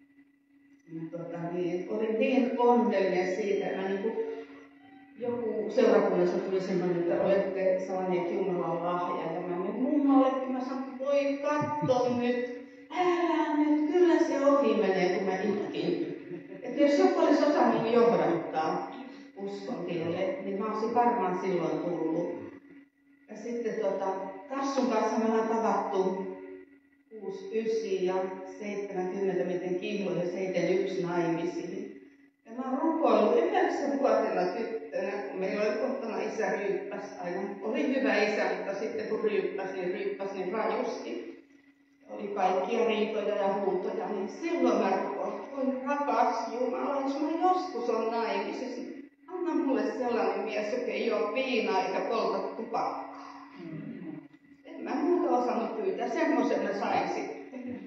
olin niin onnellinen siitä, että joku seurakunnassa tuli semmoinen, että olette saaneet Jumalan lahja. Ja mä menin mummallekin, mä sanoin, voi katso nyt, älä nyt, kyllä se ohi menee, kun mä itkin. Että jos joku olisi osannut johdattaa uskon tielle, niin mä olisin varmaan silloin tullut. Ja sitten Kassun kanssa me ollaan tavattu 69 ja 70, miten Kihlo ja 71 naimisiin. Ja mä oon rukoillut 9-vuotiaana tyttönä, kun meillä oli kohtana isä ryyppäs aina. Oli hyvä isä, mutta sitten kun ryyppäs niin rajusti. Oli kaikkia riitoja ja huutoja, niin silloin mä rukoilin, voi rakas Jumala, jos mä joskus on naimisissa, anna mulle sellainen mies, joka ei ole viinaa eikä polta tupakkaa. En mä muuta osannut pyytää, semmoisen mä sain sitten.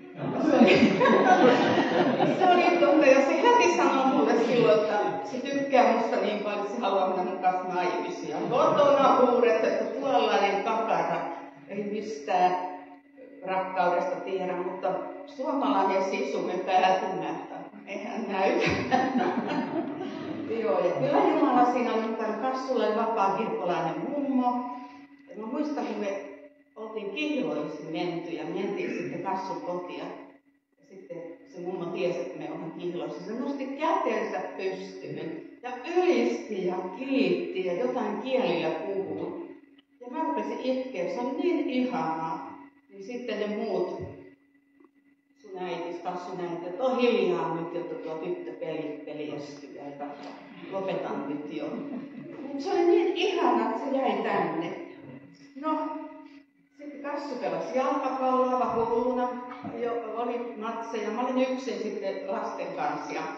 Se oli ja se heti sanoi mulle silloin, että se tykkää musta niin paljon, että se haluaa mennä mun kanssa naimisia. Kotona huuret, että tuollainen kakara ei mistään rakkaudesta tiedä, mutta suomalainen sisumme päätymme, että eihän näytä. Joo, ja kyllä Jumala siinä oli mukana. Kassulla oli vapaakirkkolainen mummo. Ja mä muistan, kun me oltiin Kihloisiin menty ja mentiin sitten Kassun kotia. Ja sitten se mummo tiesi, että me ollaan Kihloissa. Se nosti kätensä pystyyn ja ylisti ja kiitti ja jotain kielillä puhui. Ja mä rupesin itkeä, se oli niin ihanaa. Niin sitten ne muut, sun äitis, Kassun äiti, että on hiljaa nyt, jotta tuo tyttö peliestyy ja lopetan nyt jo. Mutta se oli niin ihana, että se jäi tänne. No, sitten Kassu pelasi jalkapalloa hulluna, oli matseja. Mä olin yksin sitten lasten kanssa. Ja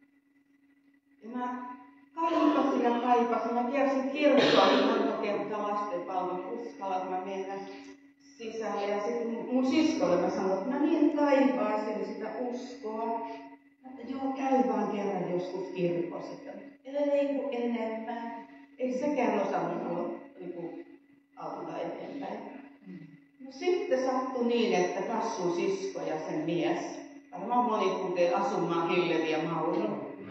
mä kaipasin. Mä kiersin kirkkoa monta kertaa lastenpalvelun uskalla, mä menen sisälle. Ja sitten mun siskolle mä sanoin, että mä niin kaipaisin sitä uskoa. Että joo, käy vaan kerran joskus kirkossa. Ei kun enemmän. Ei sekään osannut auttaa eteenpäin. No sitten sattui niin, että Kassun sisko ja sen mies, varmaan moni tuntee asumaan Hillevi ja Mauri.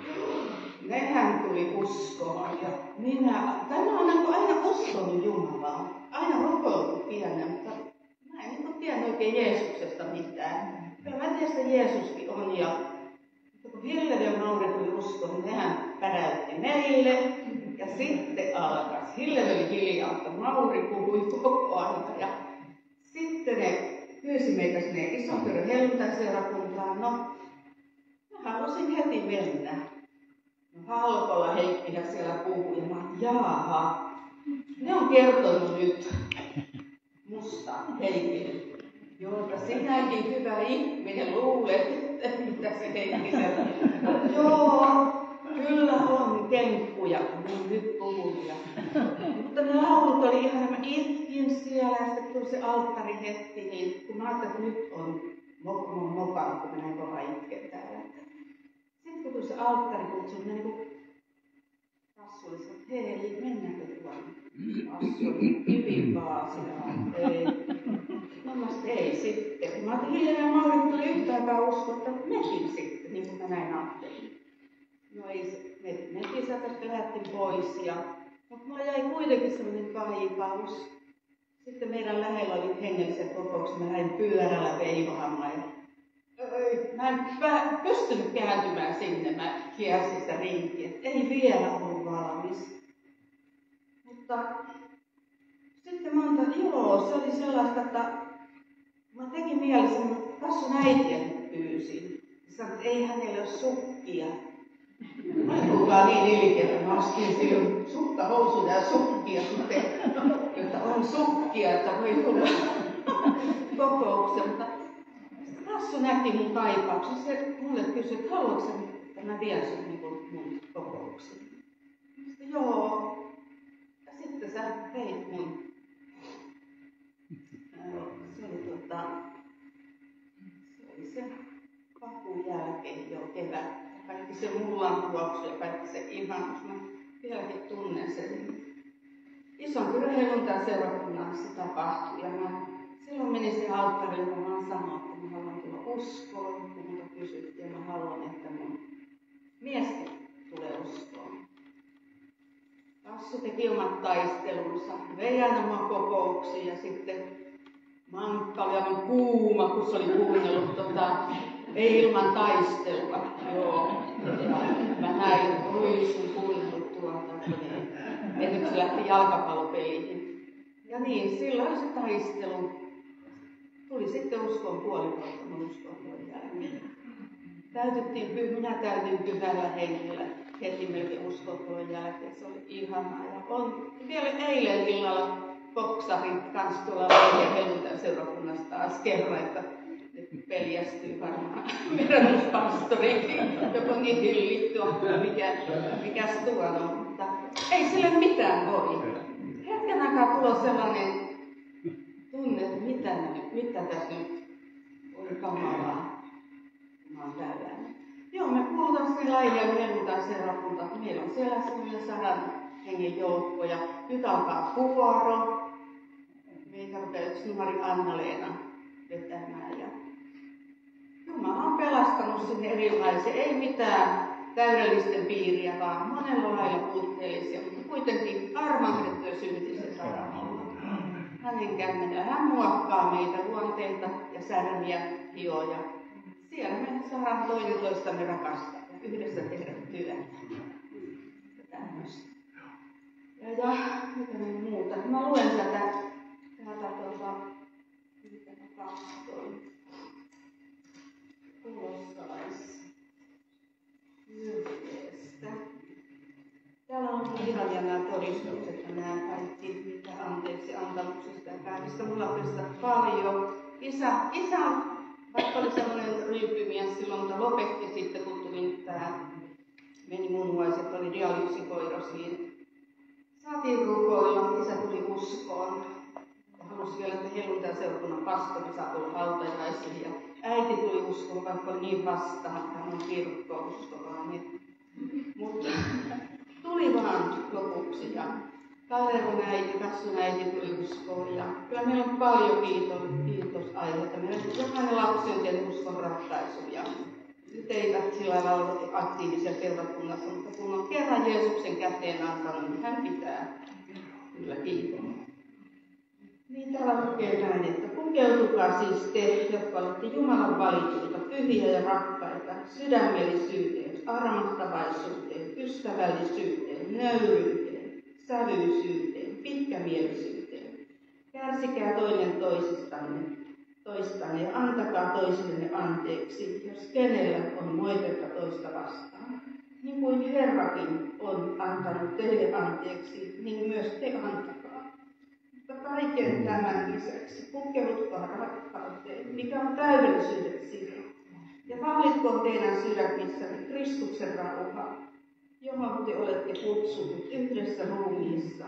Nehän tuli uskomaan ja mä oon aina uskonut Jumalaan. Aina rukoillut pienen, mutta mä en tiedä oikein Jeesuksesta mitään. Kyllä mä tiedän, että Jeesuskin on ja kun Hillevi ja Mauri tuli uskoon, niin nehän päräytti meille. Ja sitten alkas. Hillevi oli hiljaa, mutta Mauri puhui koko ajan. Ja sitten ne pyysi meitä sinne Isonkyrön helluntaiseurakuntaan. No, mä halusin heti mennä. No, Halkolla Heikki ja siellä puhui. Ja mä jaaha, ne on kertonut nyt musta Heikille. Joo, sinäkin hyvä ihminen luulet, mitä se Heikki sanoi. Joo. Kyllä on temppuja, kun on nyt puhuja. Mutta ne laulut oli ihan, mä itkin siellä ja sitten tuli se alttarihetki, niin kun mä ajattelin, että nyt on mokan, kun minä kova itken täällä. Sitten kun tuli se alttarikutsu, niin niin Kassulle sanoi, että hei, mennäänkö tuonne? Kassulle, kivipaasiaan, ei. No mä sitten ei sitten. Mä ajattelin, Hilja ja Mauri tuli yhtä aikaa uskoa, että mekin sitten, niin kuin mä näin ajattelin. No ei, me kisätä lähdettiin pois, mutta mulla jäi kuitenkin sellainen kaipaus. Sitten meidän lähellä oli hengellisen kokouksen, mä lähdin pyörällä veivahamaan. Mä en pystynyt kääntymään sinne, mä kiersin sitä rinkiä, ei vielä ollut valmis. Mutta sitten mä ajattelin, joo, se oli sellaista, että mä tekin mielessä, että Kassun äitiä pyysin. Sanoin, että ei hänellä ole sukkia. Mä en kukaan niin ilkeä, että mä astin silloin sukkahousuja ja sukkia sitten, että on sukkia, että voi tulla kokouksia. Mutta Kassu näki mun kaipauksen. Se mulle kysyi, että haluatko sä, että mä vien sun mun kokouksiin? Sitten joo. Ja sitten sä veit mun. Se oli se pakuun jälkeen jo kevät. Kaikki se mullan tuoksu ja kaikki se ihanus. Mä vieläkin tunnen sen. Isonkyrön helluntaiseurakunnassa tapahtui. Ja mä silloin menin siihen alttarille, kun mä sanoin, että mä haluan tulla uskoon. Ja multa kysyttiin, ja mä haluan, että mun mieskin tulee uskoon. Kassu teki omat taistelunsa. Vei aina mua kokouksiin ja sitten Mankka oli aivan kuuma, kun se oli kuunnellut ei ilman taistelua. Joo. Ja mä näin ruisun kuunnellut ja nyt se lähti jalkapallopeliin. Ja niin, silloin se taistelu tuli sitten uskoon puolivuotta mun uskon jälkeen. Minä täytin pyhällä hengellä heti melkein uskon jälkeen. Se oli ihanaa. Ja on vielä eilen illalla koksarin kanssa tuolla helluntai-seurakunnassa taas kerran, että peljästyy varmaan meidän pastorikin, joko niin hillittyä, mikä tuolla on. Mutta ei sille mitään voi. Hetken aikaa tulee sellainen tunne, että mitä tässä nyt on kamalaa. Mä oon täydellinen. Joo, me kuulutaan sinne Laihian helluntai-seurakunta. Meillä on siellä semmoinen 100 hengen joukko ja nyt alkaa kuoro. Meitä rupeaa yksi numari Anna-Leena vetämään. Ja Jumala on pelastanut sinne erilaisia, ei mitään täydellisten piiriä, vaan monella lailla puutteellisia, mutta kuitenkin armahdettuja syntisen sairaamalla. Hänen kämmenellä hän muokkaa meitä luonteita ja särmiä, hioja. Siellä me saadaan toinen toistamme rakastaa ja yhdessä tehdä työtä. Tämmöistä. Ja mitä muuta. Mä luen täältä mitä mä katsoin. Kolossalais-kirjeestä. Täällä on ihania nämä todistukset ja nämä kaikki, mitä anteeksi antamuksesta ja kaikista. Mulla on tästä paljon. Isä vaikka oli sellainen ryyppymies silloin, mutta lopetti sitten, kun meni munuaiset, oli dialyysikoiros, niin saatiin rukoilla, isä tuli uskoon. Ja halusi vielä, että helluntai-seurakunnan pastori saa olla hautajaisiin. Ja äiti tuli uskoon, vaikka oli niin vastaan, että hän on kirkko-uskovainen. Mutta tuli vaan lopuksi. Ja Kalleron äiti, Kassun äiti tuli uskoon. Ja kyllä meillä on paljon kiitosaiheita. Jokainen lapsi on tehnyt uskon ratkaisuja. Nyt eivät sillä lailla ole aktiivisia seurakunnassa, mutta kun on kerran Jeesuksen käteen antanut, niin hän pitää kyllä kiinni. Niin täällä lukee näin, että pukeutukaa siis te, jotka olette Jumalan valituita, pyhiä ja rakkaita, sydämellisyyteen, armahtavaisuuteen, ystävällisyyteen, nöyryyteen, sävyisyyteen, pitkämielisyyteen. Kärsikää toinen toistanne ja antakaa toisillenne anteeksi, jos kenellä on moitetta toista vastaan. Niin kuin Herrakin on antanut teille anteeksi, niin myös te antakaa. Mutta kaiken tämän lisäksi pukeutkaa rakkauteen, mikä on täydellisyyden side. Ja vallitkoon teidän sydämissänne Kristuksen rauha, johon te olette kutsutut yhdessä ruumiissa.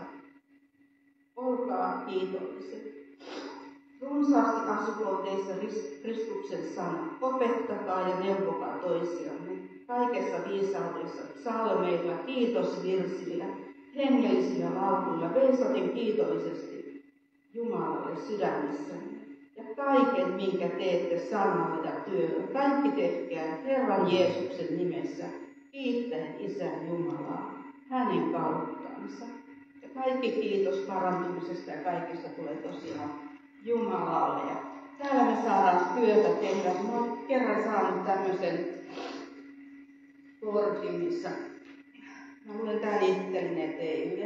Olkaa kiitolliset. Runsaasti asukoon teissä Kristuksen sana. Opettakaa ja neuvokaa toisianne kaikessa viisaudessa, psalmeilla, kiitosvirsillä, hengellisillä lauluilla, veisaten kiitollisesti Jumalalle sydämessänne. Ja kaiken, minkä teette sanalla ja työllä, kaikki tehkää Herran Jeesuksen nimessä, kiittäen Isän Jumalaa hänen kauttansa. Ja kaikki kiitos parantumisesta ja kaikesta tulee tosiaan Jumalalle. Ja täällä me saadaan työtä tehdä. Mä oon kerran saanut tämmöisen kortin, missä mä luen tän itselleni teille.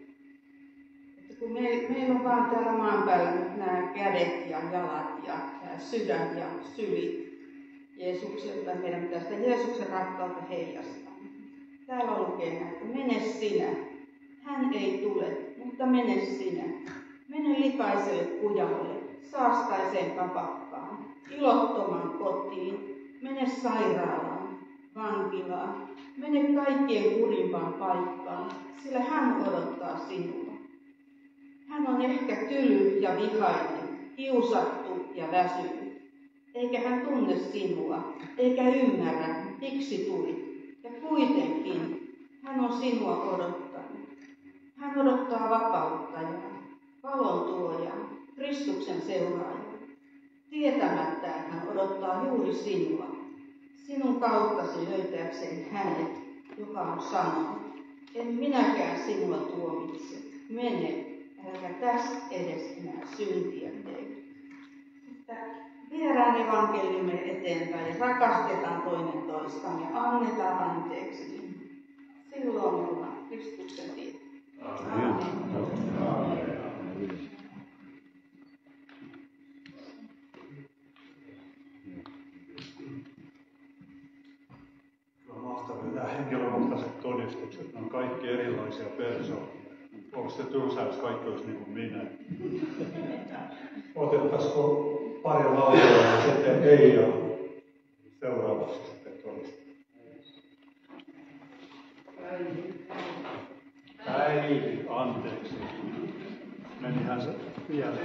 Että kun meillä on vaan täällä maan päällä nyt nämä kädet ja jalat ja sydän ja syli Jeesukselta, meidän pitää sitä Jeesuksen rakkautta heijastaa. Täällä lukee näin, että mene sinä. Hän ei tule, mutta mene sinä. Mene likaiselle kujalle, saastaiseen kapakkaan, ilottomaan kotiin, mene sairaalaan, vankilaan, mene kaikkien kurimpaan paikkaan, sillä hän odottaa sinua. Hän on ehkä tyly ja vihainen, kiusattu ja väsynyt, eikä hän tunne sinua, eikä ymmärrä, miksi tulit. Ja kuitenkin hän on sinua odottanut. Hän odottaa vapauttajaa, valon tuojaa, Kristuksen seuraajaa. Tietämättään hän odottaa juuri sinua, sinun kauttasi löytääkseen hänet, joka on sanonut, en minäkään sinua tuomitse. Mene, älä tästä edes enää syntiä tee. Että viedään evankeliumme eteenpäin ja rakastetaan toinen toistamme ja annetaan anteeksi. Silloin ollaan Kristuksen tie. Mahtavia nämä henkilökohtaiset todistukset, ne on kaikki erilaisia persoonia. Olisi se tylsää, jos kaikki olisi niin kuin minä. Otettaisiko pari laulua ja sitten ei ja seuraavaksi sitten todistaa. Päivi, anteeksi. Menihän se vielä.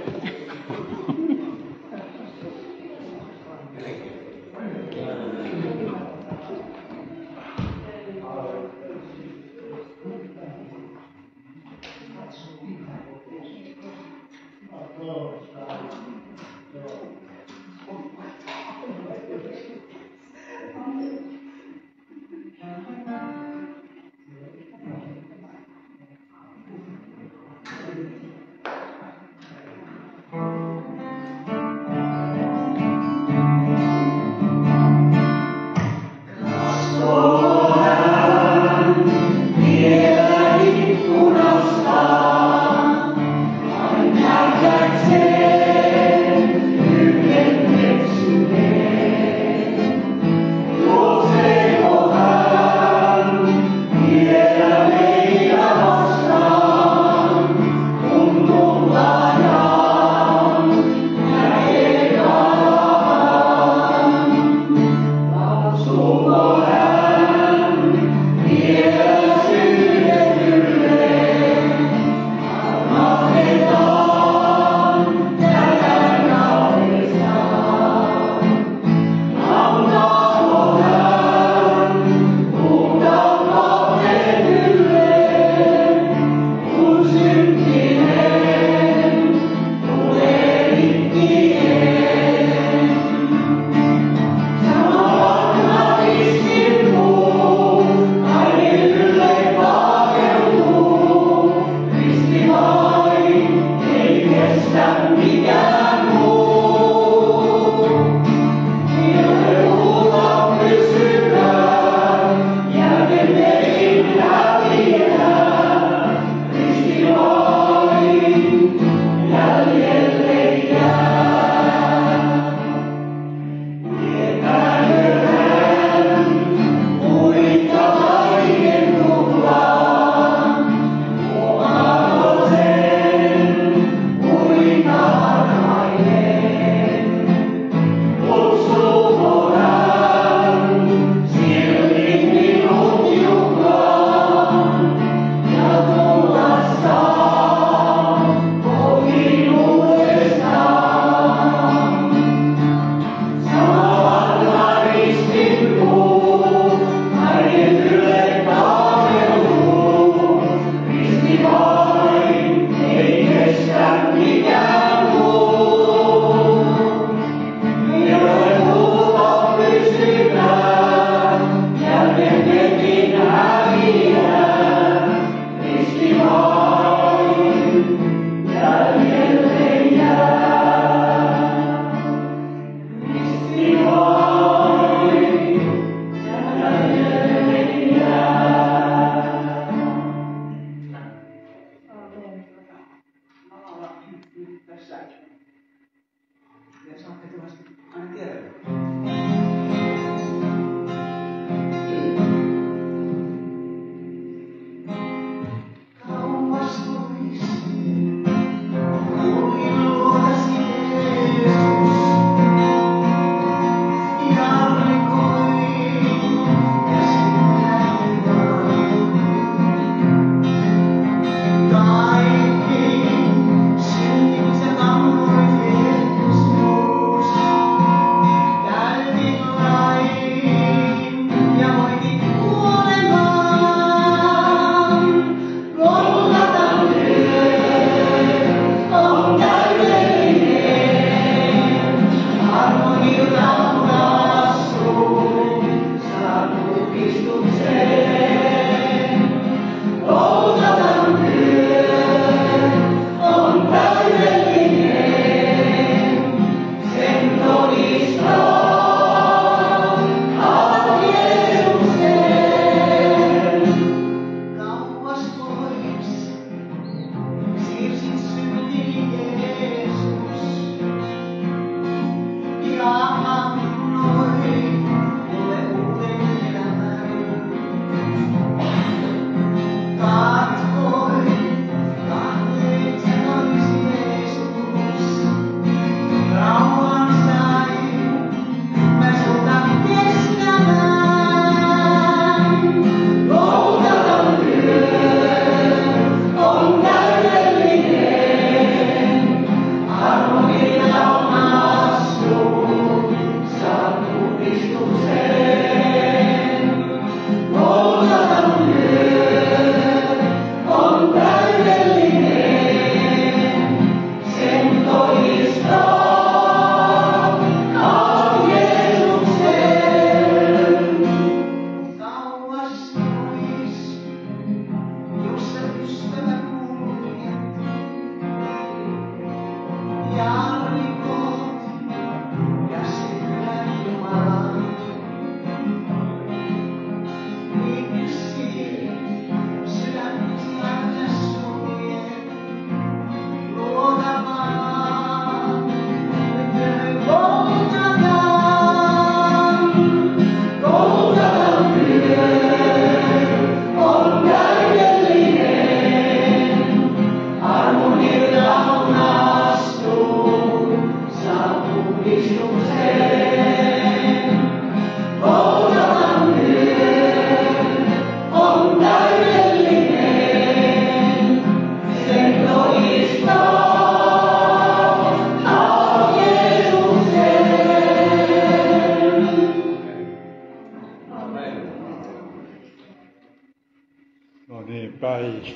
päivä.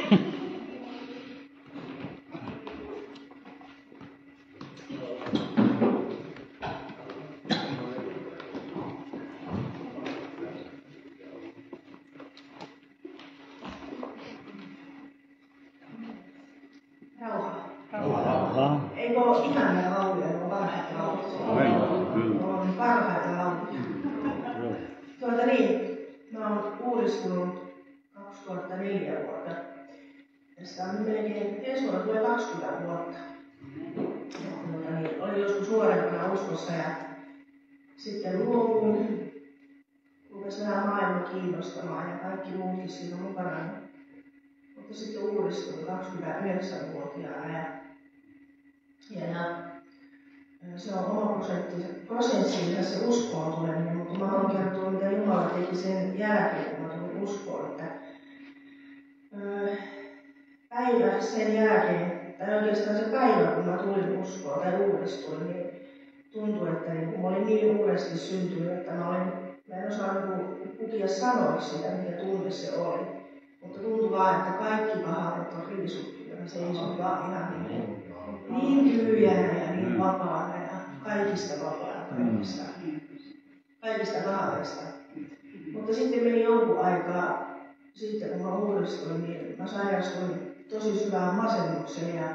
Rauha. Eikö ole ihania lauluja, ne on parhaita lauluja? On parhaita lauluja. Mä oon uudistunut 2004 vuotta. Tästä on melkein, ensi vuonna tulee 20 vuotta. Olin joskus nuorempana uskossa ja sitten luovuin. Rupesi vähän maailma kiinnostamaan ja kaikki muutkin siinä mukana. Mutta sitten uudistuin 29-vuotiaana ja se on oma prosessi se uskoon tuleminen, mutta mä haluan kertoa, mitä Jumala teki sen jälkeen, kun mä tulin uskoon. Että päivä sen jälkeen, tai oikeastaan se päivä, kun mä tulin uskoon tai uudistuin, niin tuntui, että mä olin niin uudesti syntynyt, että mä en osaa kukia sanoiksi sitä, mikä tunne se oli. Mutta tuntuu vaan, että kaikki pahat on riisuttu ja mä seison vaan ihan niin tyhjänä ja niin vapaana ja kaikista vapaana kaikista haaveista. Mutta sitten meni jonkun aikaa, sitten kun mä uudistuin, niin mä sairastuin tosi syvään masennukseen ja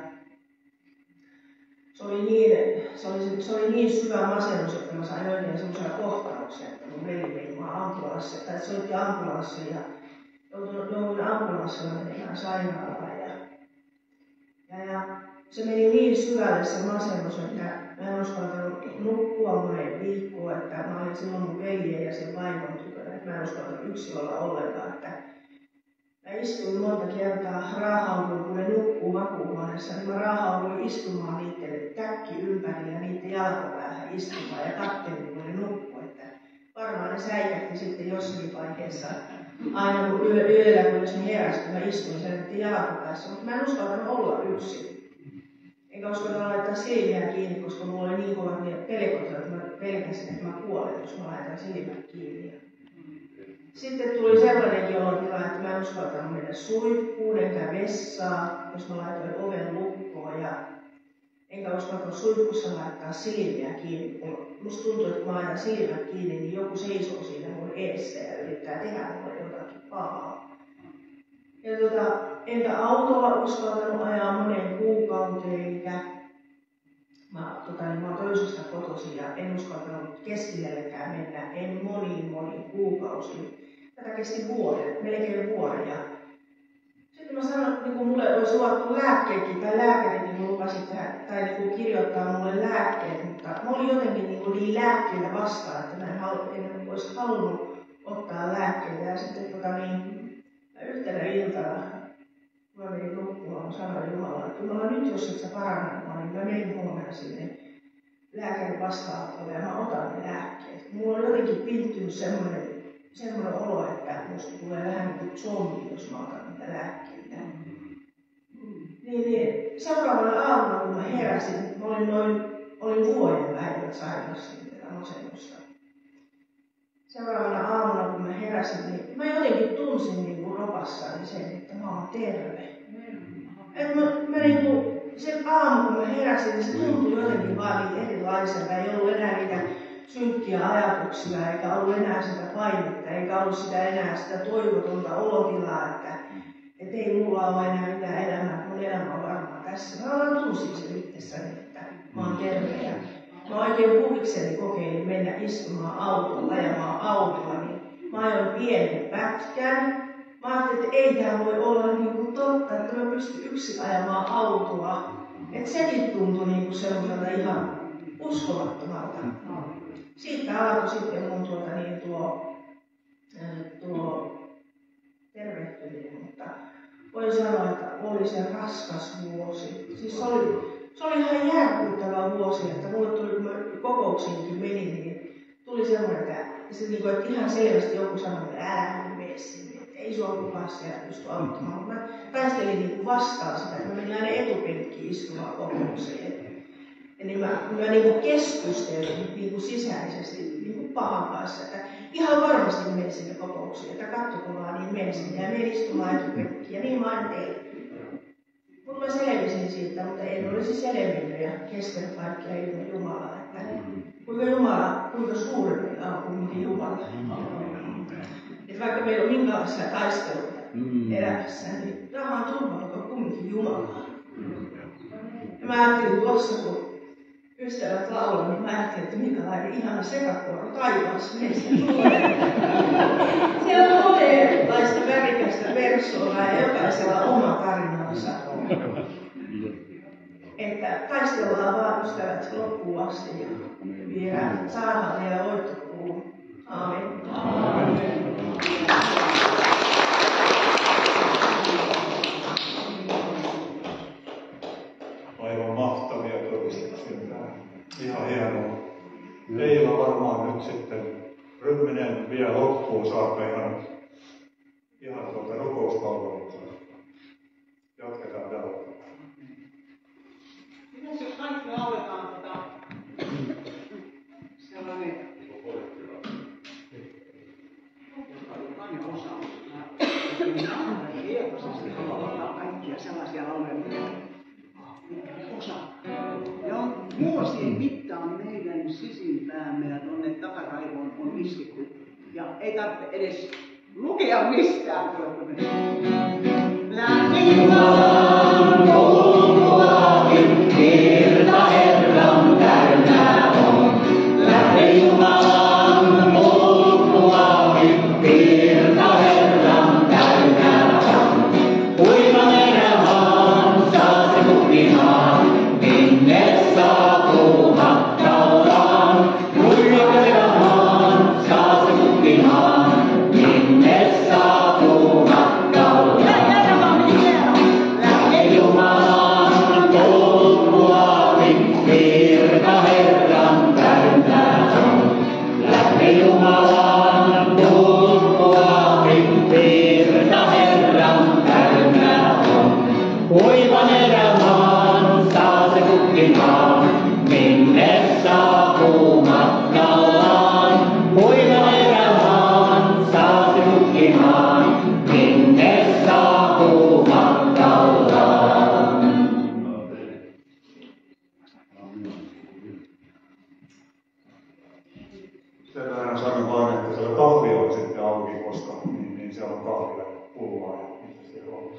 se oli niin syvä masennus, että mä sain oikein semmoisia kohtauksia, että mun veli vei mua ambulanssia, tai soitti ambulanssia ja jouduin ambulanssilla menemään sairaalaan ja se meni niin syvälle se masennus, että mä en uskaltanut nukkua moneen viikkoon, että mä olin silloin mun veljen ja sen vaimon tykönä, että mä en uskaltanut yksin olla ollenkaan, että mä istuin monta kertaa raahauduin, kun ne nukkuu makuuhuoneessa, niin mä raahauduin istumaan niiden täkki ympärillä ja niiden jalkopäähän istumaan ja kattelin, kun ne nukkuu, että varmaan ne säikähti sitten jossakin vaiheessa. Aina kun yöllä, kun jos ne heräsi, kun mä istuin sen jalkopäässä, mutta mä en uskaltanut olla yksin. Enkä uskaltanut laittaa silmiä kiinni, koska mulla oli niin kovat pelkot, että mä pelkäsin, että mä kuolen, jos mä laitan silmät kiinni. Sitten tuli sellainenkin olotila, että mä en uskaltanut mennä suihkuun enkä vessaan, jos mä laitoin oven lukkoon ja enkä uskaltanut suihkussa laittaa silmiä kiinni. Musta tuntuu, että kun mä laitan silmät kiinni, niin joku seisoo siinä mun edessä ja yrittää tehdä mulle jotakin pahaa. Ja enkä autolla uskaltanut ajaa moneen kuukauteen, mä oon toisesta kotoisin ja en uskaltanut keskimellekään mennä, en moniin kuukausiin. Tätä kesti vuoden, melkein vuoden. Ja sitten mä sanoin, että niin mulle olisi luvattu lääkkeetkin, tai lääkärikin lupasi tai niin kirjoittaa mulle lääkkeet, mutta mä olin jotenkin niin lääkkeitä vastaan, että mä en olisi halunnut ottaa lääkkeitä. Ja sitten yhtenä iltana, kun mä menin nukkumaan, mä sanoin Jumalalle, että Jumala, nyt jos et sä paranna, niin mä menen huomenna sinne lääkärin vastaanotolle ja mä otan ne lääkkeet. Mulla on jotenkin pinttynyt semmoinen olo, että musta tulee vähän niin kuin zombi, jos mä otan niitä lääkkeitä. Niin. Seuraavana aamuna, kun mä heräsin, mä olin vuoden päivät sairassa tätä masennusta. Seuraavana aamuna, kun mä heräsin, niin mä jotenkin tunsin niin kuin ropassani sen, että mä oon terve. Et mä niin kuin, sen aamu, kun mä heräsin, niin se tuntui jotenkin vaan niin erilaiselta. Ei ollut enää niitä synkkiä ajatuksia, eikä ollut enää sitä painetta, eikä ollut enää sitä toivotonta olotilaa, että ei mulla ole enää mitään elämää, että mun elämä on varmaan tässä. Mä vaan tunsin sen itsessäni, että mä oon terve. Mä oikein huvikseni kokeilin mennä istumaan autolla, ajamaan autolla, niin mä ajoin pienen pätkän. Mä ajattelin, että ei tää voi olla niinku totta, että mä pystyn yksin ajamaan autoa. Että sekin tuntui niinku semmoiselta ihan uskomattomalta. Siitä alkoi sitten mun tuo tervehtyminen, mutta voin sanoa, että oli se raskas vuosi. Siis se oli ihan järkyttävä vuosi, että mulle tuli, kun mä kokouksiinkin menin, niin tuli semmoinen, että ihan selvästi joku sanoi, että älä mene sinne, että ei sua kukaan siellä pysty auttamaan. Mutta mä taistelin vastaan sitä, että mä menin aina etupenkkiin istumaan kokoukseen. Ja niin mä niin keskustelin niin sisäisesti niin pahan kanssa, että ihan varmasti menen sinne kokouksiin, että katsokaa vaan, niin menen sinne ja menen istumaan ja niin mä aina tein. Mutta mä selvisin siitä, mutta en olisi selvinnyt ja kestänyt kaikkia ilman Jumalaa. Että kuinka suuri meillä on kuitenkin Jumala. Että vaikka meillä on minkälaisia taisteluja elämässä, niin rahan turvautua kuitenkin Jumalaa. Ja mä ajattelin tuossa, kun ystävät laulaa, niin mä ajattelin, että minkälainen ihana sekakuoro taivaassa meistä tulee. Siellä on monenlaista värikästä persoonaa ja jokaisella oma tarinansa. Että taistellaan vaan ystävät loppuun asti ja vielä saadaan vielä voittokuun. Aamen. Aivan mahtavia todistuksia. Ihan hienoa. Leila varmaan nyt sitten ryhminen vielä loppuun saakka ihan rukouspalveluksesta. Jatketaan tällä. Mitäs jos kaikki lauletaan sellainen, jokainen osaa. Minä olen tietoisesti haluaa kaikkia sellaisia lauleja, mitkä osaa. Ja on vuosien mittaan meidän sisimpäämme ja tuonne takaraivoon on isketty. Ja ei tarvitse edes lukea mistään. Lämmin Jumalan kouluakin, virta Herran täynnä on. Lämmin Jumalan kouluakin, virta Herran täynnä on. Kuiva merämaan saa se pukimaan, minne saapuu matkallaan. Kuiva merämaan saa se pukimaan, minne saapuu matkallaan. Lähde Jumalan kouluakin, virta Herran täynnä on. Lähde Jumalan kouluakin, virta Herran täynnä on. Kuivan erämaan saa se kukkimaan, minne saapuu matkallaan. Kuivan erämaan saa se kukkimaan, minne saapuu matkallaan. Sieltä hän sanoi vaan, että siellä kahvi on sitten auki, koska niin siellä on kahvia pulloa ja mitä siellä on.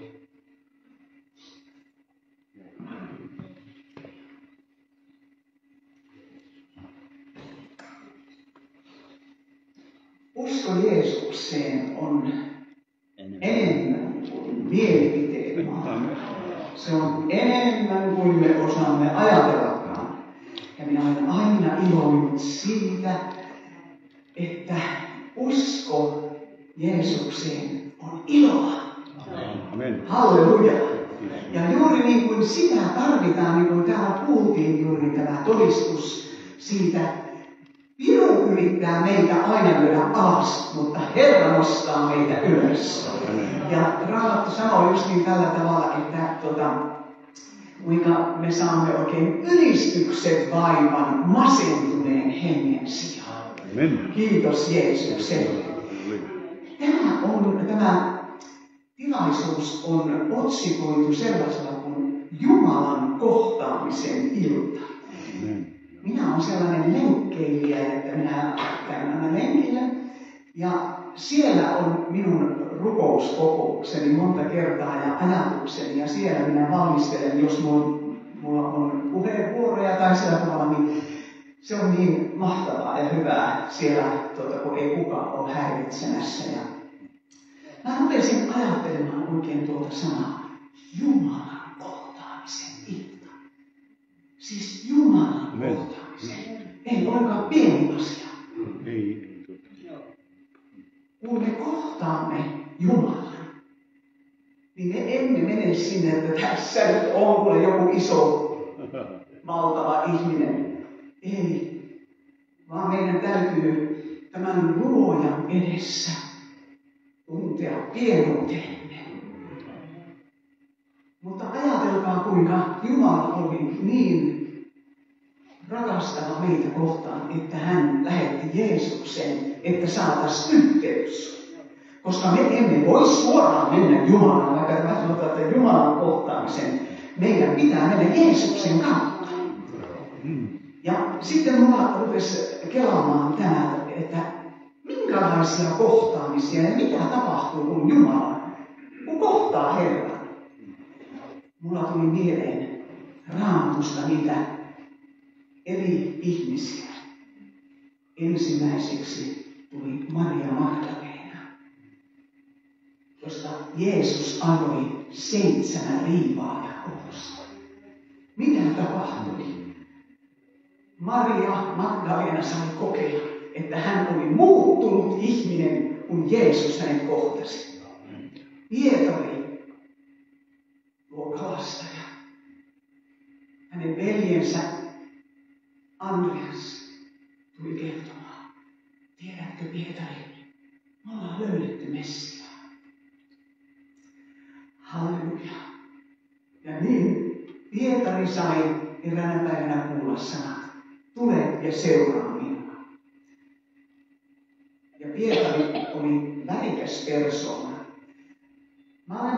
Usko Jeesukseen on enemmän kuin mielipiteen maa. Se on enemmän kuin me osaamme ajatellakaan. Ja minä olen aina iloinut siitä, että usko Jeesukseen on iloa. Amen. Halleluja. Ja juuri niin kuin sitä tarvitaan, niin kuin täällä kuultiin juuri tämä todistus siitä, Piru yrittää meitä aina lyödä alas, mutta Herra nostaa meitä ylös. Ja Raamattu sanoo just niin tällä tavalla, että kuinka me saamme oikein ylistyksen vaivan masentuneen hengen sijaan. Kiitos Jeesukselle. Tämä tilaisuus on otsikoitu sellaisella kuin Jumalan kohtaamisen ilta. Minä olen sellainen lenkkeilijä, että minä käyn aina lenkillä. Ja siellä on minun rukouskokoukseni monta kertaa ja ajatukseni. Ja siellä minä valmistelen, jos mulla on puheenvuoroja tai sillä tavalla, niin se on niin mahtavaa ja hyvää siellä, kun ei kukaan ole häiritsemässä. Ja mä rupesin ajattelemaan oikein tuota sanaa, Jumalan kohtaamisen ilta. Siis Jumalan kohtaamisen. Ei olekaan pieni asia. Kun me kohtaamme Jumalan, niin me emme mene sinne, että tässä nyt on kuule joku iso, valtava ihminen. Ei, vaan meidän täytyy tämän luojan edessä tuntea pienuutemme. Mutta ajatelkaa, kuinka Jumala oli niin rakastava meitä kohtaan, että hän lähetti Jeesuksen, että saataisiin yhteys. Koska me emme voi suoraan mennä Jumalaan, vaikka mä sanotaan, että Jumalan kohtaamisen meidän pitää mennä Jeesuksen kautta. Ja sitten mulla rupesi kelaamaan tämä, että minkälaisia kohtaamisia ja mitä tapahtuu, kun Jumala kohtaa Herran. Mulla tuli mieleen Raamatusta niitä eri ihmisiä. Ensimmäiseksi tuli Maria Magdalena, josta Jeesus antoi 7 riivaa ja housusta. Mitä tapahtui? Maria Magdalena sai kokea, että hän oli muuttunut ihminen, kun Jeesus hänet kohtasi. Pietari, tuo kalastaja, hänen veljensä Andreas tuli kertomaan. Tiedätkö, Pietari, me ollaan löydetty Messiaa. Halleluja. Ja niin Pietari sai eräänä päivänä kuulla sanat. Tule ja seuraa minua. Ja Pietari oli värikäs persoona. Mä olen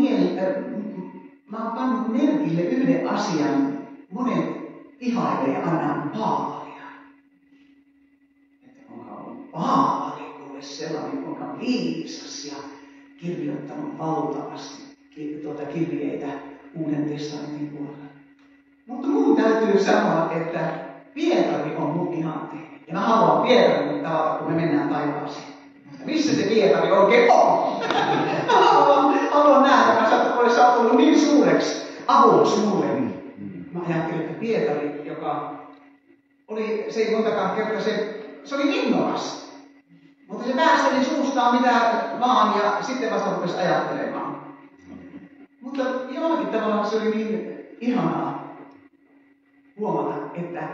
pannut merkille yhden asian. Monet ihailee aina Paavalia. Että onko Paavali kuule sellainen, joka on viisas ja kirjoittanut valtavasti kirjeitä Uuden testamentin puolella. Mutta mun täytyy sanoa, että Pietari on mun ihanteeni. Ja mä haluan Pietarin tavata, kun me mennään taivaaseen. Missä se Pietari oikein on? haluan nähdä, että sä oot ollut niin suureksi avuksi mulle. Mä ajattelin, että Pietari, joka oli, se ei montakaan kertaa, se oli innokas. Mutta se päästeli suustaan mitä vaan ja sitten vasta rupesi ajattelemaan. Mutta jollakin tavalla se oli niin ihanaa huomata, että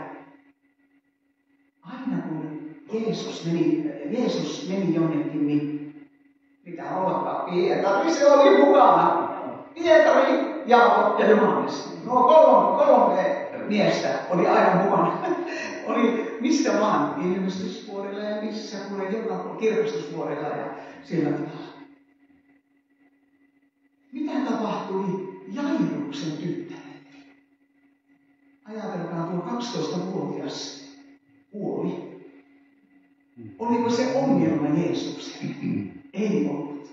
aina kun Jeesus meni jonnekin, niin mitä ollakaan Pietari, se oli mukana. Pietari, Jaakob ja Johannes. No kolme miestä oli aina mukana. Oli missä vaan, ilmestysvuorilla ja missä, kun oli joka kirkastusvuorilla ja sillä tavalla. Mitä tapahtui Jairuksen tyttärelle? Ajatelkaa, tuo 12-vuotias kuoli. Oliko se ongelma Jeesukselle? Ei ollut.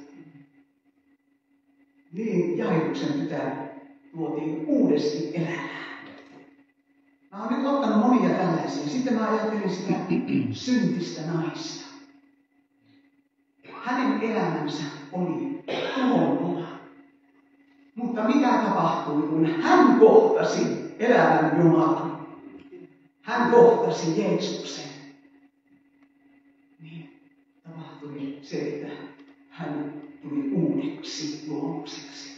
Niin Jairuksen tytär luotiin uudesti elämään. Mä oon nyt ottanut monia tällaisia. Sitten mä ajattelin sitä syntistä naista. Hänen elämänsä oli tuolla. Mutta mitä tapahtui, kun hän kohtasi elävän Jumalan? Hän kohtasi Jeesuksen. Niin tapahtui se, että hän tuli uudeksi luomukseksi.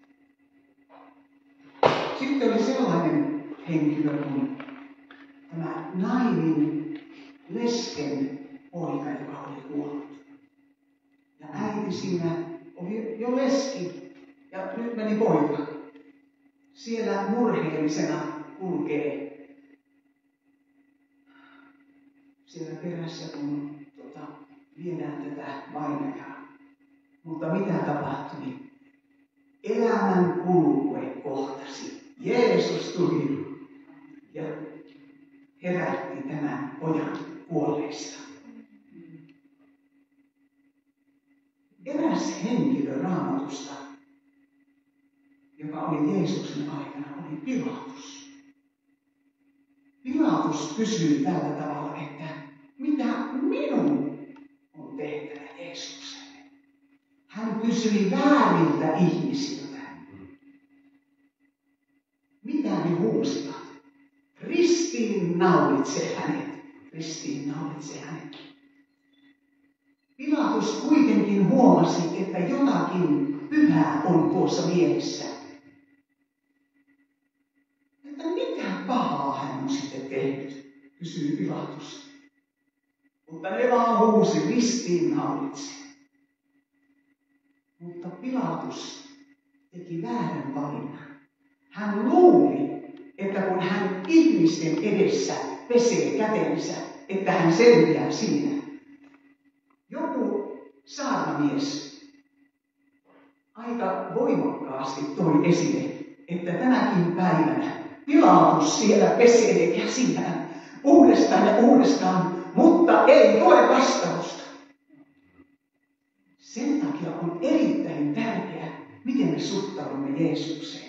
Sitten oli sellainen henkilö kuin tämä Nainin lesken poika, joka oli kuollut. Ja äiti siinä oli jo leski ja nyt meni poika. Siellä murheellisena kulkee siellä perässä, kun viedään tätä vainajaa. Mutta mitä tapahtui? Elämän kulkue kohtasi. Jeesus tuli ja herätti tämän pojan kuolleista. Eräs henkilö Raamatusta, joka oli Jeesuksen aikana, oli Pilatus. Pilatus kysyi tällä tavalla, että mitä minun on tehtävä Jeesukselle? Hän kysyi vääriltä ihmisiltä. Mitä he huusivat? Ristiinnaulitse hänet. Ristiinnaulitse hänet. Pilatus kuitenkin huomasi, että jotakin pyhää on tuossa mielessä. Että mitä pahaa hän on sitten tehnyt, kysyi Pilatus. Mutta ne vaan huusi ristiinnaulitse. Mutta Pilatus teki väärän valinnan. Hän luuli, että kun hän ihmisten edessä pesee kätensä, että hän selviää siinä. Joku saarnamies aika voimakkaasti toi esille, että tänäkin päivänä Pilatus siellä pesee käsiään uudestaan ja uudestaan, mutta ei tule vastausta. Sen takia on erittäin tärkeää, miten me suhtaudumme Jeesukseen.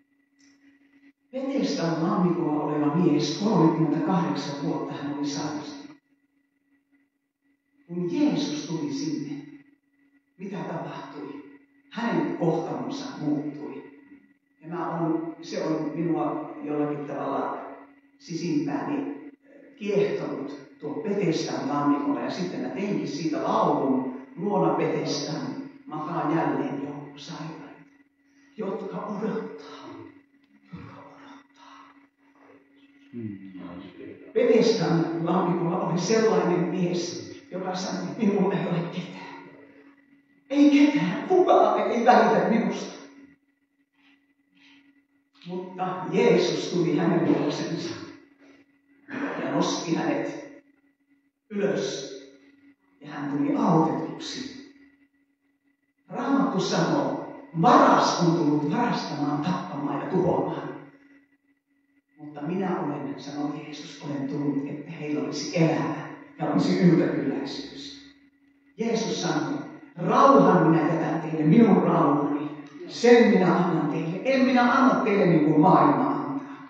Betesdan lammikolla oleva mies, 38 vuotta hän oli sairastunut. Kun Jeesus tuli sinne, mitä tapahtui? Hänen kohtalonsa muuttui. Ja se on minua jollakin tavalla sisimpääni kiehtonut tuo Betesdan lammikolla. Ja sitten mä teinkin siitä laulun, luona Betesdan makaa jälleen joukko sairaita, jotka odottaa. Betesdan lammikolla oli sellainen mies, joka sanoi, että minulla ei ole ketään. Ei ketään, kukaan ei välitä minusta. Mutta Jeesus tuli hänen luoksensa ja nosti hänet ylös ja hän tuli autetuksi. Raamattu sanoo, varas on tullut varastamaan, tappamaan ja tuhoamaan. Mutta minä olen, sanoi Jeesus, olen tullut, että heillä olisi elämä ja olisi yltäkylläisyys. Jeesus sanoi, rauhan minä jätän teille, minun rauhani. Sen minä annan teille. En minä anna teille niin kuin maailma antaa.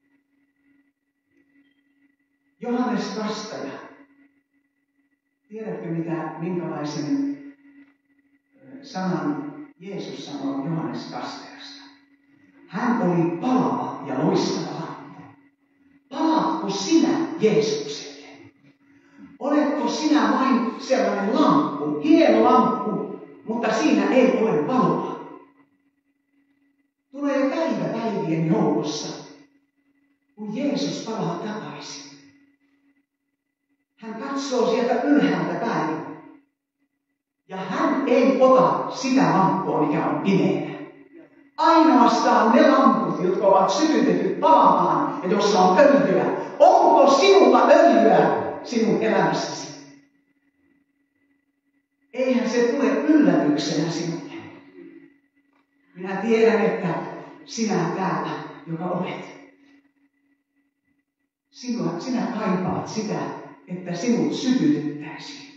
Johannes Kastaja. Tiedätkö minkälaisen sanan Jeesus sanoi Johannes Kastajasta? Hän oli palava ja loistava lamppu. Palaatko sinä Jeesukselle? Oletko sinä vain sellainen lamppu, hieno lamppu, mutta siinä ei ole valoa? Tulee päivä päivien joukossa, kun Jeesus palaa takaisin. Hän katsoo sieltä ylhäältä päin. Ja hän ei ota sitä lamppua, mikä on pimeänä. Ainoastaan ne lamput, jotka ovat sytytetyt palamaan ja jossa on öljyä. Onko sinulla öljyä sinun elämässäsi? Eihän se tule yllätyksenä sinulle. Minä tiedän, että sinä täällä, joka olet, sinä kaipaat sitä, että sinut sytytettäisiin.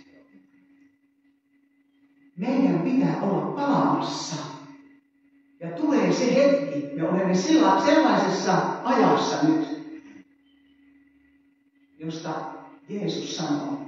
Meidän pitää olla palaamassa. Ja tulee se hetki, me olemme sellaisessa ajassa nyt, josta Jeesus sanoo,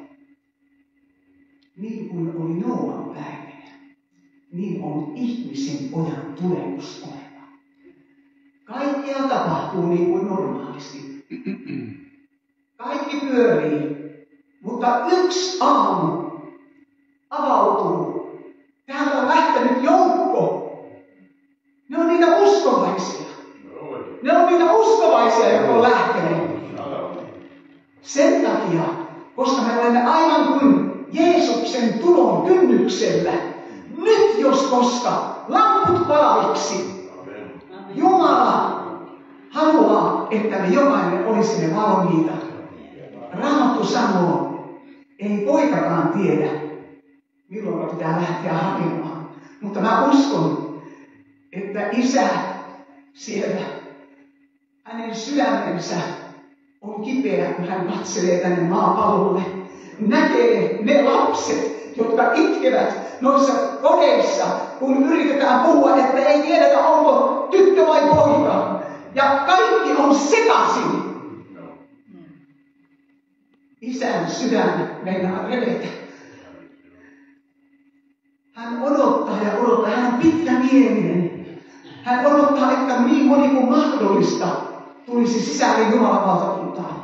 niin kuin oli Nooan päivinä, niin on ihmisen pojan tulemus oleva. Kaikkea tapahtuu niin kuin normaalisti. Kaikki pyörii, mutta yksi aamu avautuu. Täältä on lähtenyt joukko. Ne on niitä uskovaisia. Ne on niitä uskovaisia, jotka on lähteneet. Sen takia, koska me olemme aivan kuin Jeesuksen tulon kynnyksellä. Nyt jos koska, lamput palaviksi. Jumala haluaa, että me jokainen olisimme valmiita. Raamattu sanoo, ei poikakaan tiedä, milloin pitää lähteä hakemaan. Mutta mä uskon, että Isä siellä, hänen sydämensä on kipeä, kun hän katselee tänne maapallolle. Näkee ne lapset, jotka itkevät noissa kodeissa, kun yritetään puhua, että ei tiedetä, onko tyttö vai poika. Ja kaikki on sekaisin. Isän sydän meinaa revetä. Hän odottaa ja odottaa. Hän on pitkämielinen. Hän odottaa, että niin moni kuin mahdollista tulisi sisälle Jumalan valtakuntaan.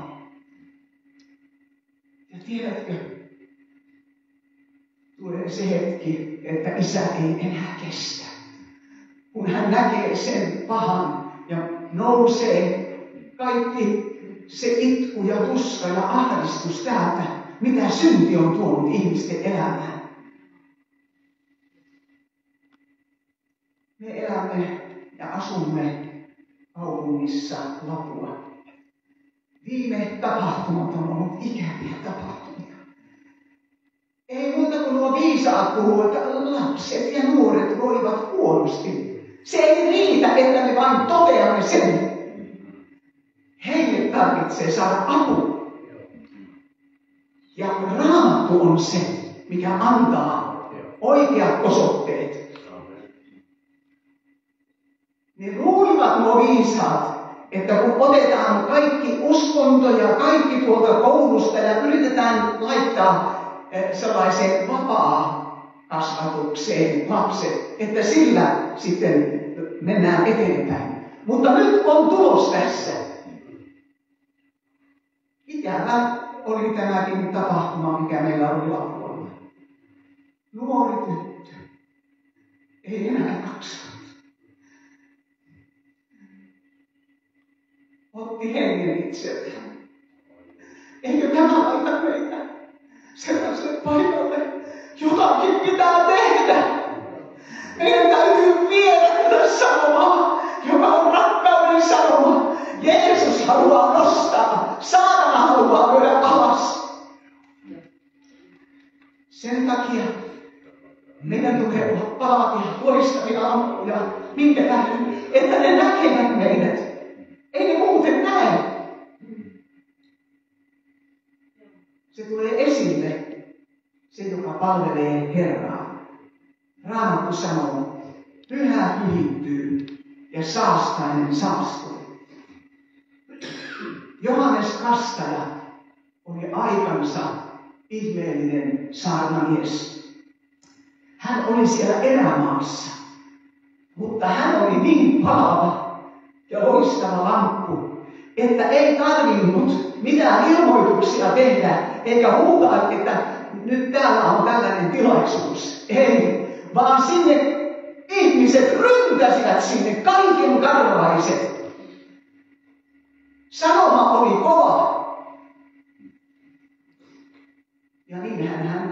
Ja tiedätkö, tulee se hetki, että Isä ei enää kestä. Kun hän näkee sen pahan ja nousee kaikki se itku ja tuska ja ahdistus täältä, mitä synti on tuonut ihmisten elämään. Me elämme ja asumme kaupungissa Lapua. Viime tapahtumat on ollut ikäviä tapahtumia. Ei muuta kuin nuo viisaat puhuvat, että lapset ja nuoret voivat huonosti. Se ei riitä, että me vain toteamme sen. Heille tarvitsee saada apua. Ja Raamattu on se, mikä antaa oikeat osoitteet. Ne luulivat nuo viisaat, että kun otetaan kaikki uskonto ja kaikki tuolta koulusta ja yritetään laittaa sellaiseen vapaa-kasvatukseen lapset, että sillä sitten mennään eteenpäin. Mutta nyt on tulos tässä. Ikävä oli tämäkin tapahtuma, mikä meillä oli Lapualla. Nuori tyttö ei enää jaksanut. Otti hengen itseltään. Eikö tämä laita meitä sellaiselle paikalle? Jotakin pitää tehdä. Meidän täytyy viedä tätä sanomaa, joka on rakkauden sanoma. Jeesus haluaa nostaa, saatana haluaa lyödä alas. Sen takia meidän tulee olla palavia, loistavia aamuja, minkä tähden, että ne näkevät meidät. Ei ne muuten näe. Se tulee esille, se joka palvelee Herraa. Raamattu sanoo, pyhä pyhittyy ja saastainen saastuu. Johannes Kastaja oli aikansa ihmeellinen saarnamies. Hän oli siellä erämaassa, mutta hän oli niin palava ja loistava lamppu, että ei tarvinnut mitään ilmoituksia tehdä, eikä huutaa, että nyt täällä on tällainen tilaisuus. Ei, vaan sinne ihmiset ryntäsivät sinne, kaiken karvalaiset. Sanoma oli kova. Ja niin hän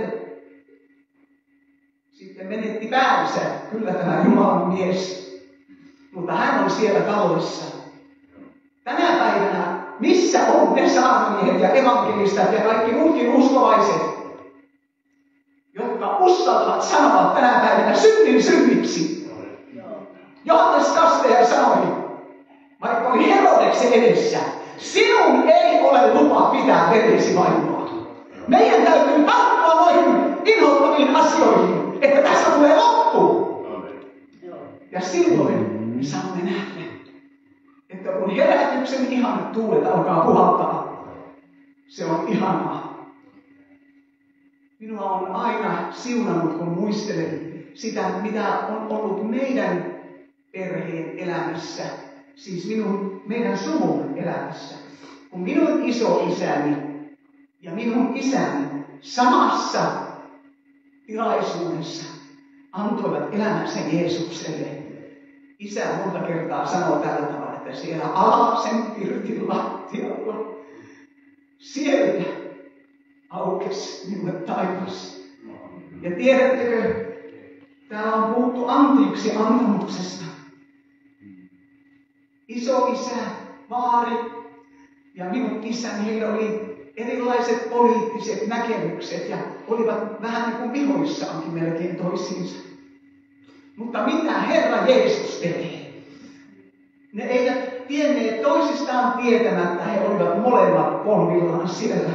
sitten menetti päänsä, kyllä tämä Jumalan mies. Mutta hän on siellä talossa. Tänä päivänä, missä on ne saarnamiehet ja evankelistat ja kaikki muutkin uskovaiset, jotka uskaltavat sanoa tänä päivänä synnin synniksi. Johannes Kastaja sanoi, vaikka oli Herodeksen edessä, sinun ei ole lupa pitää veresi vainoa. Meidän täytyy tarttua noihin inhottaviin asioihin, että tässä tulee loppu. Ja silloin me saamme nähdä, että kun herätyksen ihanat tuulet alkaa puhaltaa, se on ihanaa. Minua on aina siunannut, kun muistelen sitä, mitä on ollut meidän perheen elämässä, siis meidän suvun elämässä. Kun minun isoisäni ja minun isäni samassa tilaisuudessa antoivat elämänsä Jeesukselle. Isä monta kertaa sanoo tällä tavalla, että siellä Alaksen pirtin lattialla, sieltä aukesi minulle taivas. Ja tiedättekö, täällä on puhuttu anteeksi antamuksesta. Isoisä, vaari ja minun isäni, heillä oli erilaiset poliittiset näkemykset ja olivat vähän niin kuin vihoissaankin melkein toisiinsa. Mutta mitä Herra Jeesus tekee? Ne eivät tienneet toisistaan tietämättä, he olivat molemmat polvillaan siellä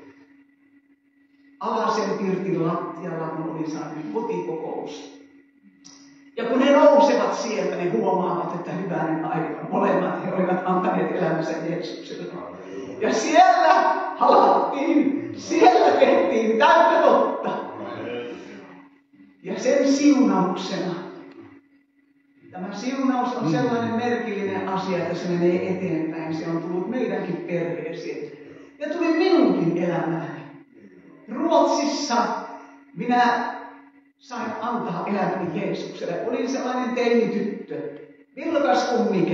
Alasen pirtin lattialla, kun oli saanut kotikokous. Ja kun he nousevat sieltä, ne huomaavat, että hyvänen aika, molemmat he olivat antaneet elämänsä Jeesukselle. Ja siellä halattiin, siellä tehtiin täyttä totta. Ja sen siunauksena, tämä siunaus on sellainen merkillinen asia, että se menee eteenpäin. Se on tullut meidänkin perheeseen. Ja tuli minunkin elämääni. Ruotsissa minä sain antaa elämäni Jeesukselle. Olin sellainen teinityttö, vilkas kuin mikä.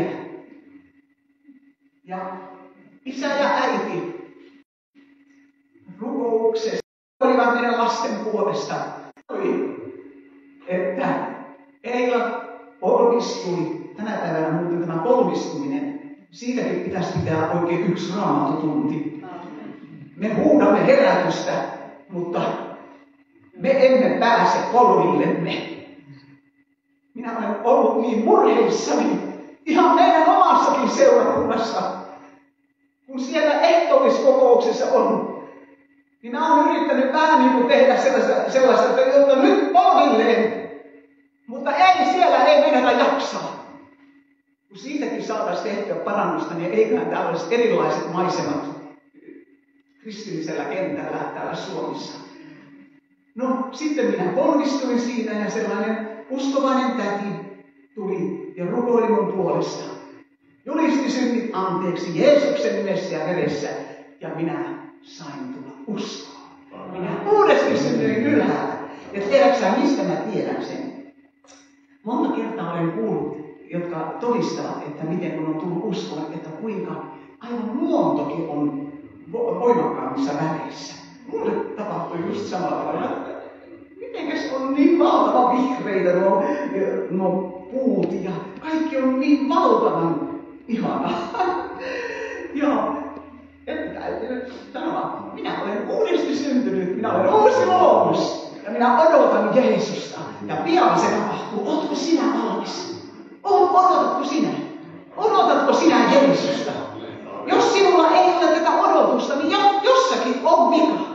Ja isä ja äiti rukouksessa olivat meidän lasten puolesta, että Eila orkistui. tänä päivänä muuten tämä polvistuminen, siitäkin pitäisi pitää oikein yksi raamatutunti. Me huudamme herätystä, mutta me emme pääse polvillemme. Minä olen ollut niin murheissani ihan meidän omassakin seurakunnassa, kun siellä ehtoolliskokouksessa on. Niin mä oon yrittänyt vähän niin kuin tehdä sellaista, että nyt polvilleen. Mutta ei mennä jaksaa. Kun siitäkin saataisiin tehtyä parannusta, niin eiköhän tällaiset erilaiset maisemat kristillisellä kentällä täällä Suomessa. No, sitten minä polvistuin siinä ja sellainen uskovainen täti tuli ja rukoili mun puolesta. Julisti synnit anteeksi Jeesuksen nimessä ja veressä ja minä sain tulla uskoon. Minä uudesti synnyin ylhäältä. Ja tiedätkö mistä mä tiedän sen? Monta kertaa olen kuullut, jotka todistavat, että miten kun on tullut uskoon, että kuinka aivan luontokin on voimakkaammissa väreissä. Mulle tapahtui just samalla tavalla. Mitenkäs on niin valtava vihreitä nuo puut ja kaikki on niin valtavan ihanaa. Ja täytyy sanoa, minä olen uudesti syntynyt, minä olen uusi luomus. Ja minä odotan Jeesusta. Ja pian se tapahtuu. Oletko sinä valmis? Odotatko sinä? Odotatko sinä Jeesusta? Jos sinulla ei ole tätä odotusta, niin jossakin on vika.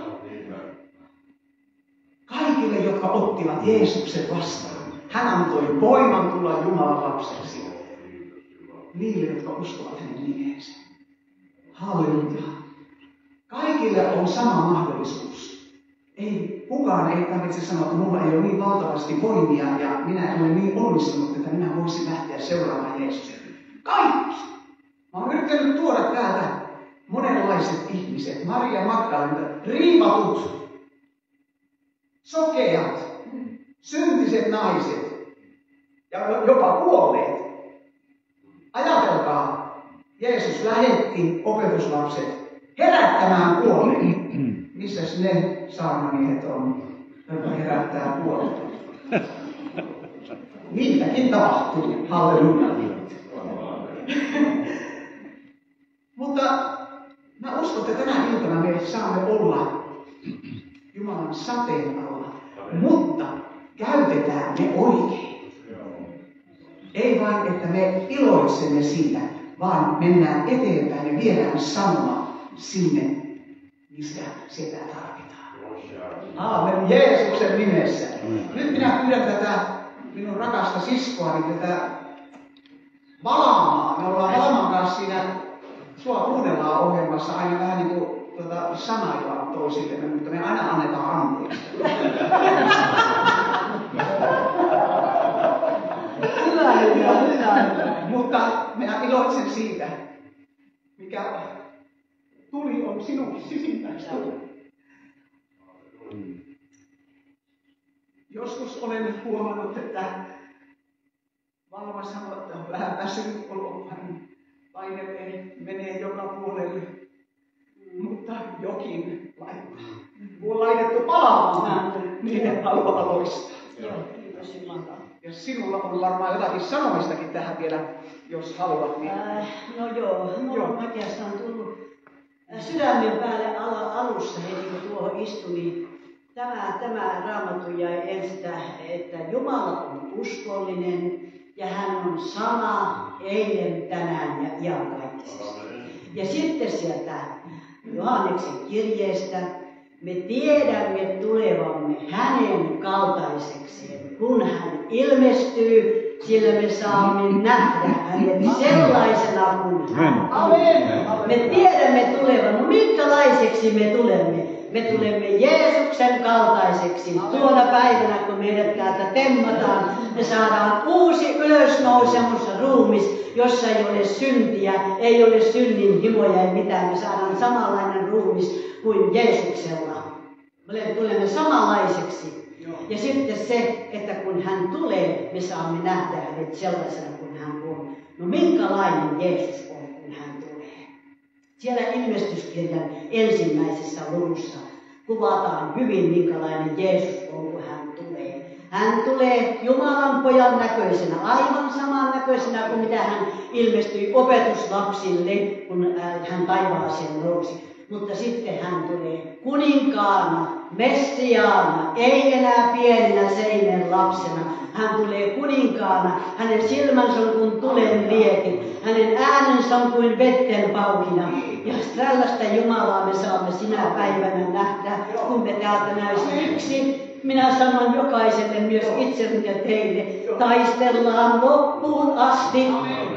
Kaikille, jotka ottivat Jeesuksen vastaan, hän antoi voiman tulla Jumalan lapseksi. Niille, jotka uskovat hänen nimeensä. Halleluja. Kaikille on sama mahdollisuus. Kukaan ei tarvitse sanoa, että minulla ei ole niin valtavasti voimia ja minä en ole niin onnistunut, että minä voisin lähteä seuraamaan Jeesusta. Kaikki. Mä oon yrittänyt tuoda täältä monenlaiset ihmiset, Maria Magdalena, riivatut, sokeat, syntiset naiset ja jopa kuolleet. Ajatelkaa, Jeesus lähetti opetuslapset herättämään kuolleet. Missäs ne saarnamiehet on, jotka herättää kuolleet? Niitäkin tapahtuu, halleluja. Mutta mä uskon, että tänä iltana me saamme olla Jumalan sateen alla, mutta käytetään ne oikein. Ei vain, että me iloitsemme siitä, vaan mennään eteenpäin ja viedään sanoma sinne, mistä sitä tarvitaan. Aamen Jeesuksen nimessä. Nyt minä pyydän tätä minun rakasta siskoani, tätä Valamaa. Me ollaan Valaman kanssa siinä Sua kuunnellaan ohjelmassa aina vähän niin kuin sanaillaan toisillemme, mutta me aina annetaan anteeksi. Hyvä. Mutta minä iloitsen siitä, mikä tuli on sinun sisimmästä. Joskus olen huomannut, että Valma sanoo, että on vähän väsynyt olo, paine menee joka puolelle, mutta jokin laittaa. Kun on laitettu palaamaan, niin en halua aloistaa. Joo, kiitos Jumalta. Ja sinulla on varmaan jotakin sanomistakin tähän vielä, jos haluat. Niin... No joo, minulla on oikeastaan tullut sydämen päälle alussa heti kun tuohon istui, niin tämä Raamattu jäi ensin, että Jumala on uskollinen ja hän on sama eilen, tänään ja iankaikkisesti. Ja sitten sieltä Johanneksen kirjeestä me tiedämme tulevamme hänen kaltaisekseen, kun hän ilmestyy, sillä me saamme nähdä hänet sellaisena kuin hän on. Me tiedämme tulevan, no minkälaiseksi me tulemme? Me tulemme Jeesuksen kaltaiseksi. Tuona päivänä, kun meidät täältä temmataan, me saadaan uusi ylösnousemus ruumis, jossa ei ole syntiä, ei ole synnin himoja ja mitään. Me saadaan samanlainen ruumis kuin Jeesuksella. Me tulemme samanlaiseksi. Ja sitten se, että kun hän tulee, me saamme nähdä hänet sellaisena kuin hän on. No minkälainen Jeesus on, kun hän tulee? Siellä ilmestyskirjan ensimmäisessä luvussa kuvataan hyvin, minkälainen Jeesus on, kun hän tulee. Hän tulee Jumalan pojan näköisenä, aivan saman näköisenä kuin mitä hän ilmestyi opetuslapsille, kun hän taivaaseen nousi. Mutta sitten hän tulee kuninkaana, messiaana, ei enää pienenä seinen lapsena. Hän tulee kuninkaana, hänen silmänsä on kuin tulen liekit, hänen äänensä on kuin vetten pauhina. Ja tällaista Jumalaa me saamme sinä päivänä nähdä, kun me täältä näysi yksi. Minä sanon jokaiselle, myös itselleni ja teille, taistellaan loppuun asti.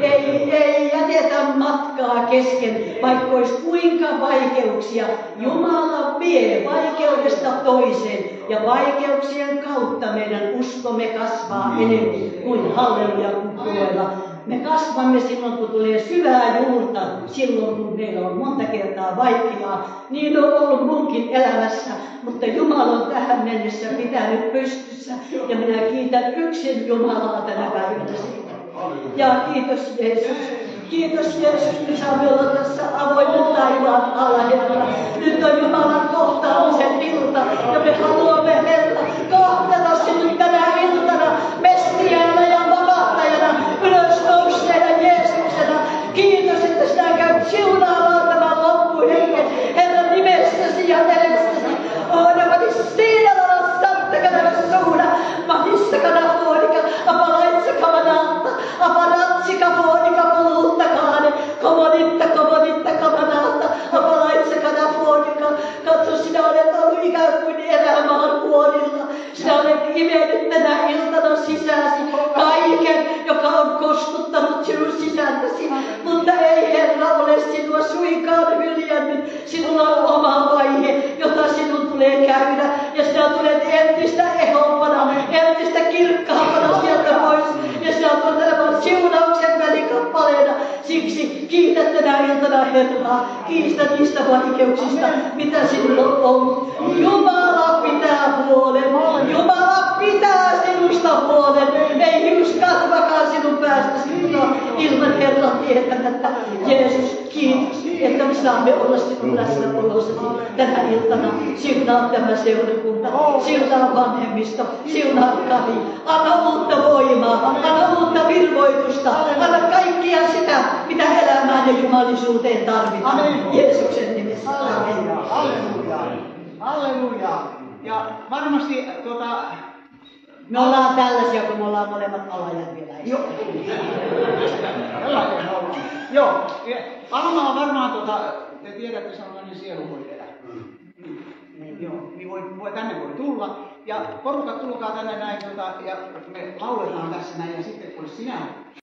Ei jätetä matkaa kesken, vaikka olisi kuinka vaikeuksia. Jumala vie vaikeudesta toiseen ja vaikeuksien kautta meidän uskomme kasvaa enemmän kuin halleluja-kuppuloilla. Me kasvamme silloin, kun tulee syvää juurta, silloin kun meillä on monta kertaa vaikeaa. Niin on ollut munkin elämässä, mutta Jumala on tähän mennessä pitänyt pystyssä. Ja minä kiitän yksin Jumalaa tänä päivänä siitä. Ja kiitos Jeesus. Kiitos Jeesus, me saamme olla tässä avoimen taivaan alla, Herra. Nyt on Jumalan kohtaamisen ilta ja me haluamme, Herra, kohdata sinut tänä iltana mestiäänä ja vapahtajana, ylös nousseena Jeesuksena. Kiitos, että sinä käyt siunaamaan tämän loppuhengen, Herran nimessäsi ja edessäsi. Oona vadissidalala santtakana suuna, vadissakana foodika, apalaitsakamanalta, aparatsikafoodika puluuttakaane, komoditta kamanalta, apalaitsakana foodika. Katso, sinä olet ollut ikään kuin elämään kuorilla. Sinä olet imennyt tänä iltana sisääsi kaiken, joka on kostuttanut sinun sisältäsi. Mutta ei Herra ole sinua suinkaan hyljännyt. Sinulla on oma vaihe, jota sinun tulee käydä. Ja sinä tulet entistä ehompana, entistä kirkkaampana sieltä pois. Ja sinä tulet olemaan siunauksen välikappaleena. Siksi kiitä tänä iltana Herraa. Kiistä niistä vaikeuksista, mitä sinulla on ollut. Jumala pitää huolen. Jumala pitää sinusta huolen. Ei hiuskarvakaan sinun päästäsi ilman Herran tietämättä. Jeesus, kiitos, että me saamme olla sinun läsnäolossasi tänä iltana. Siunaa tämä seurakunta, siunaa vanhemmisto, siunaa Kari. Anna uutta voimaa, anna uutta virvoitusta, anna kaikkia sitä, mitä elämään ja jumalisuuteen tarvitaan. Jeesuksen nimessä. Halleluja. Halleluja. Ja varmasti me ollaan tällaisia, kun me ollaan molemmat alajärviläisiä. Joo. Joo. Alma on varmaan te tiedätte, se on sellainen sieluhoitaja. Joo, niin tänne voi tulla. Ja porukat tulkaa tänne näin, ja me lauletaan tässä näin, ja sitten kun sinä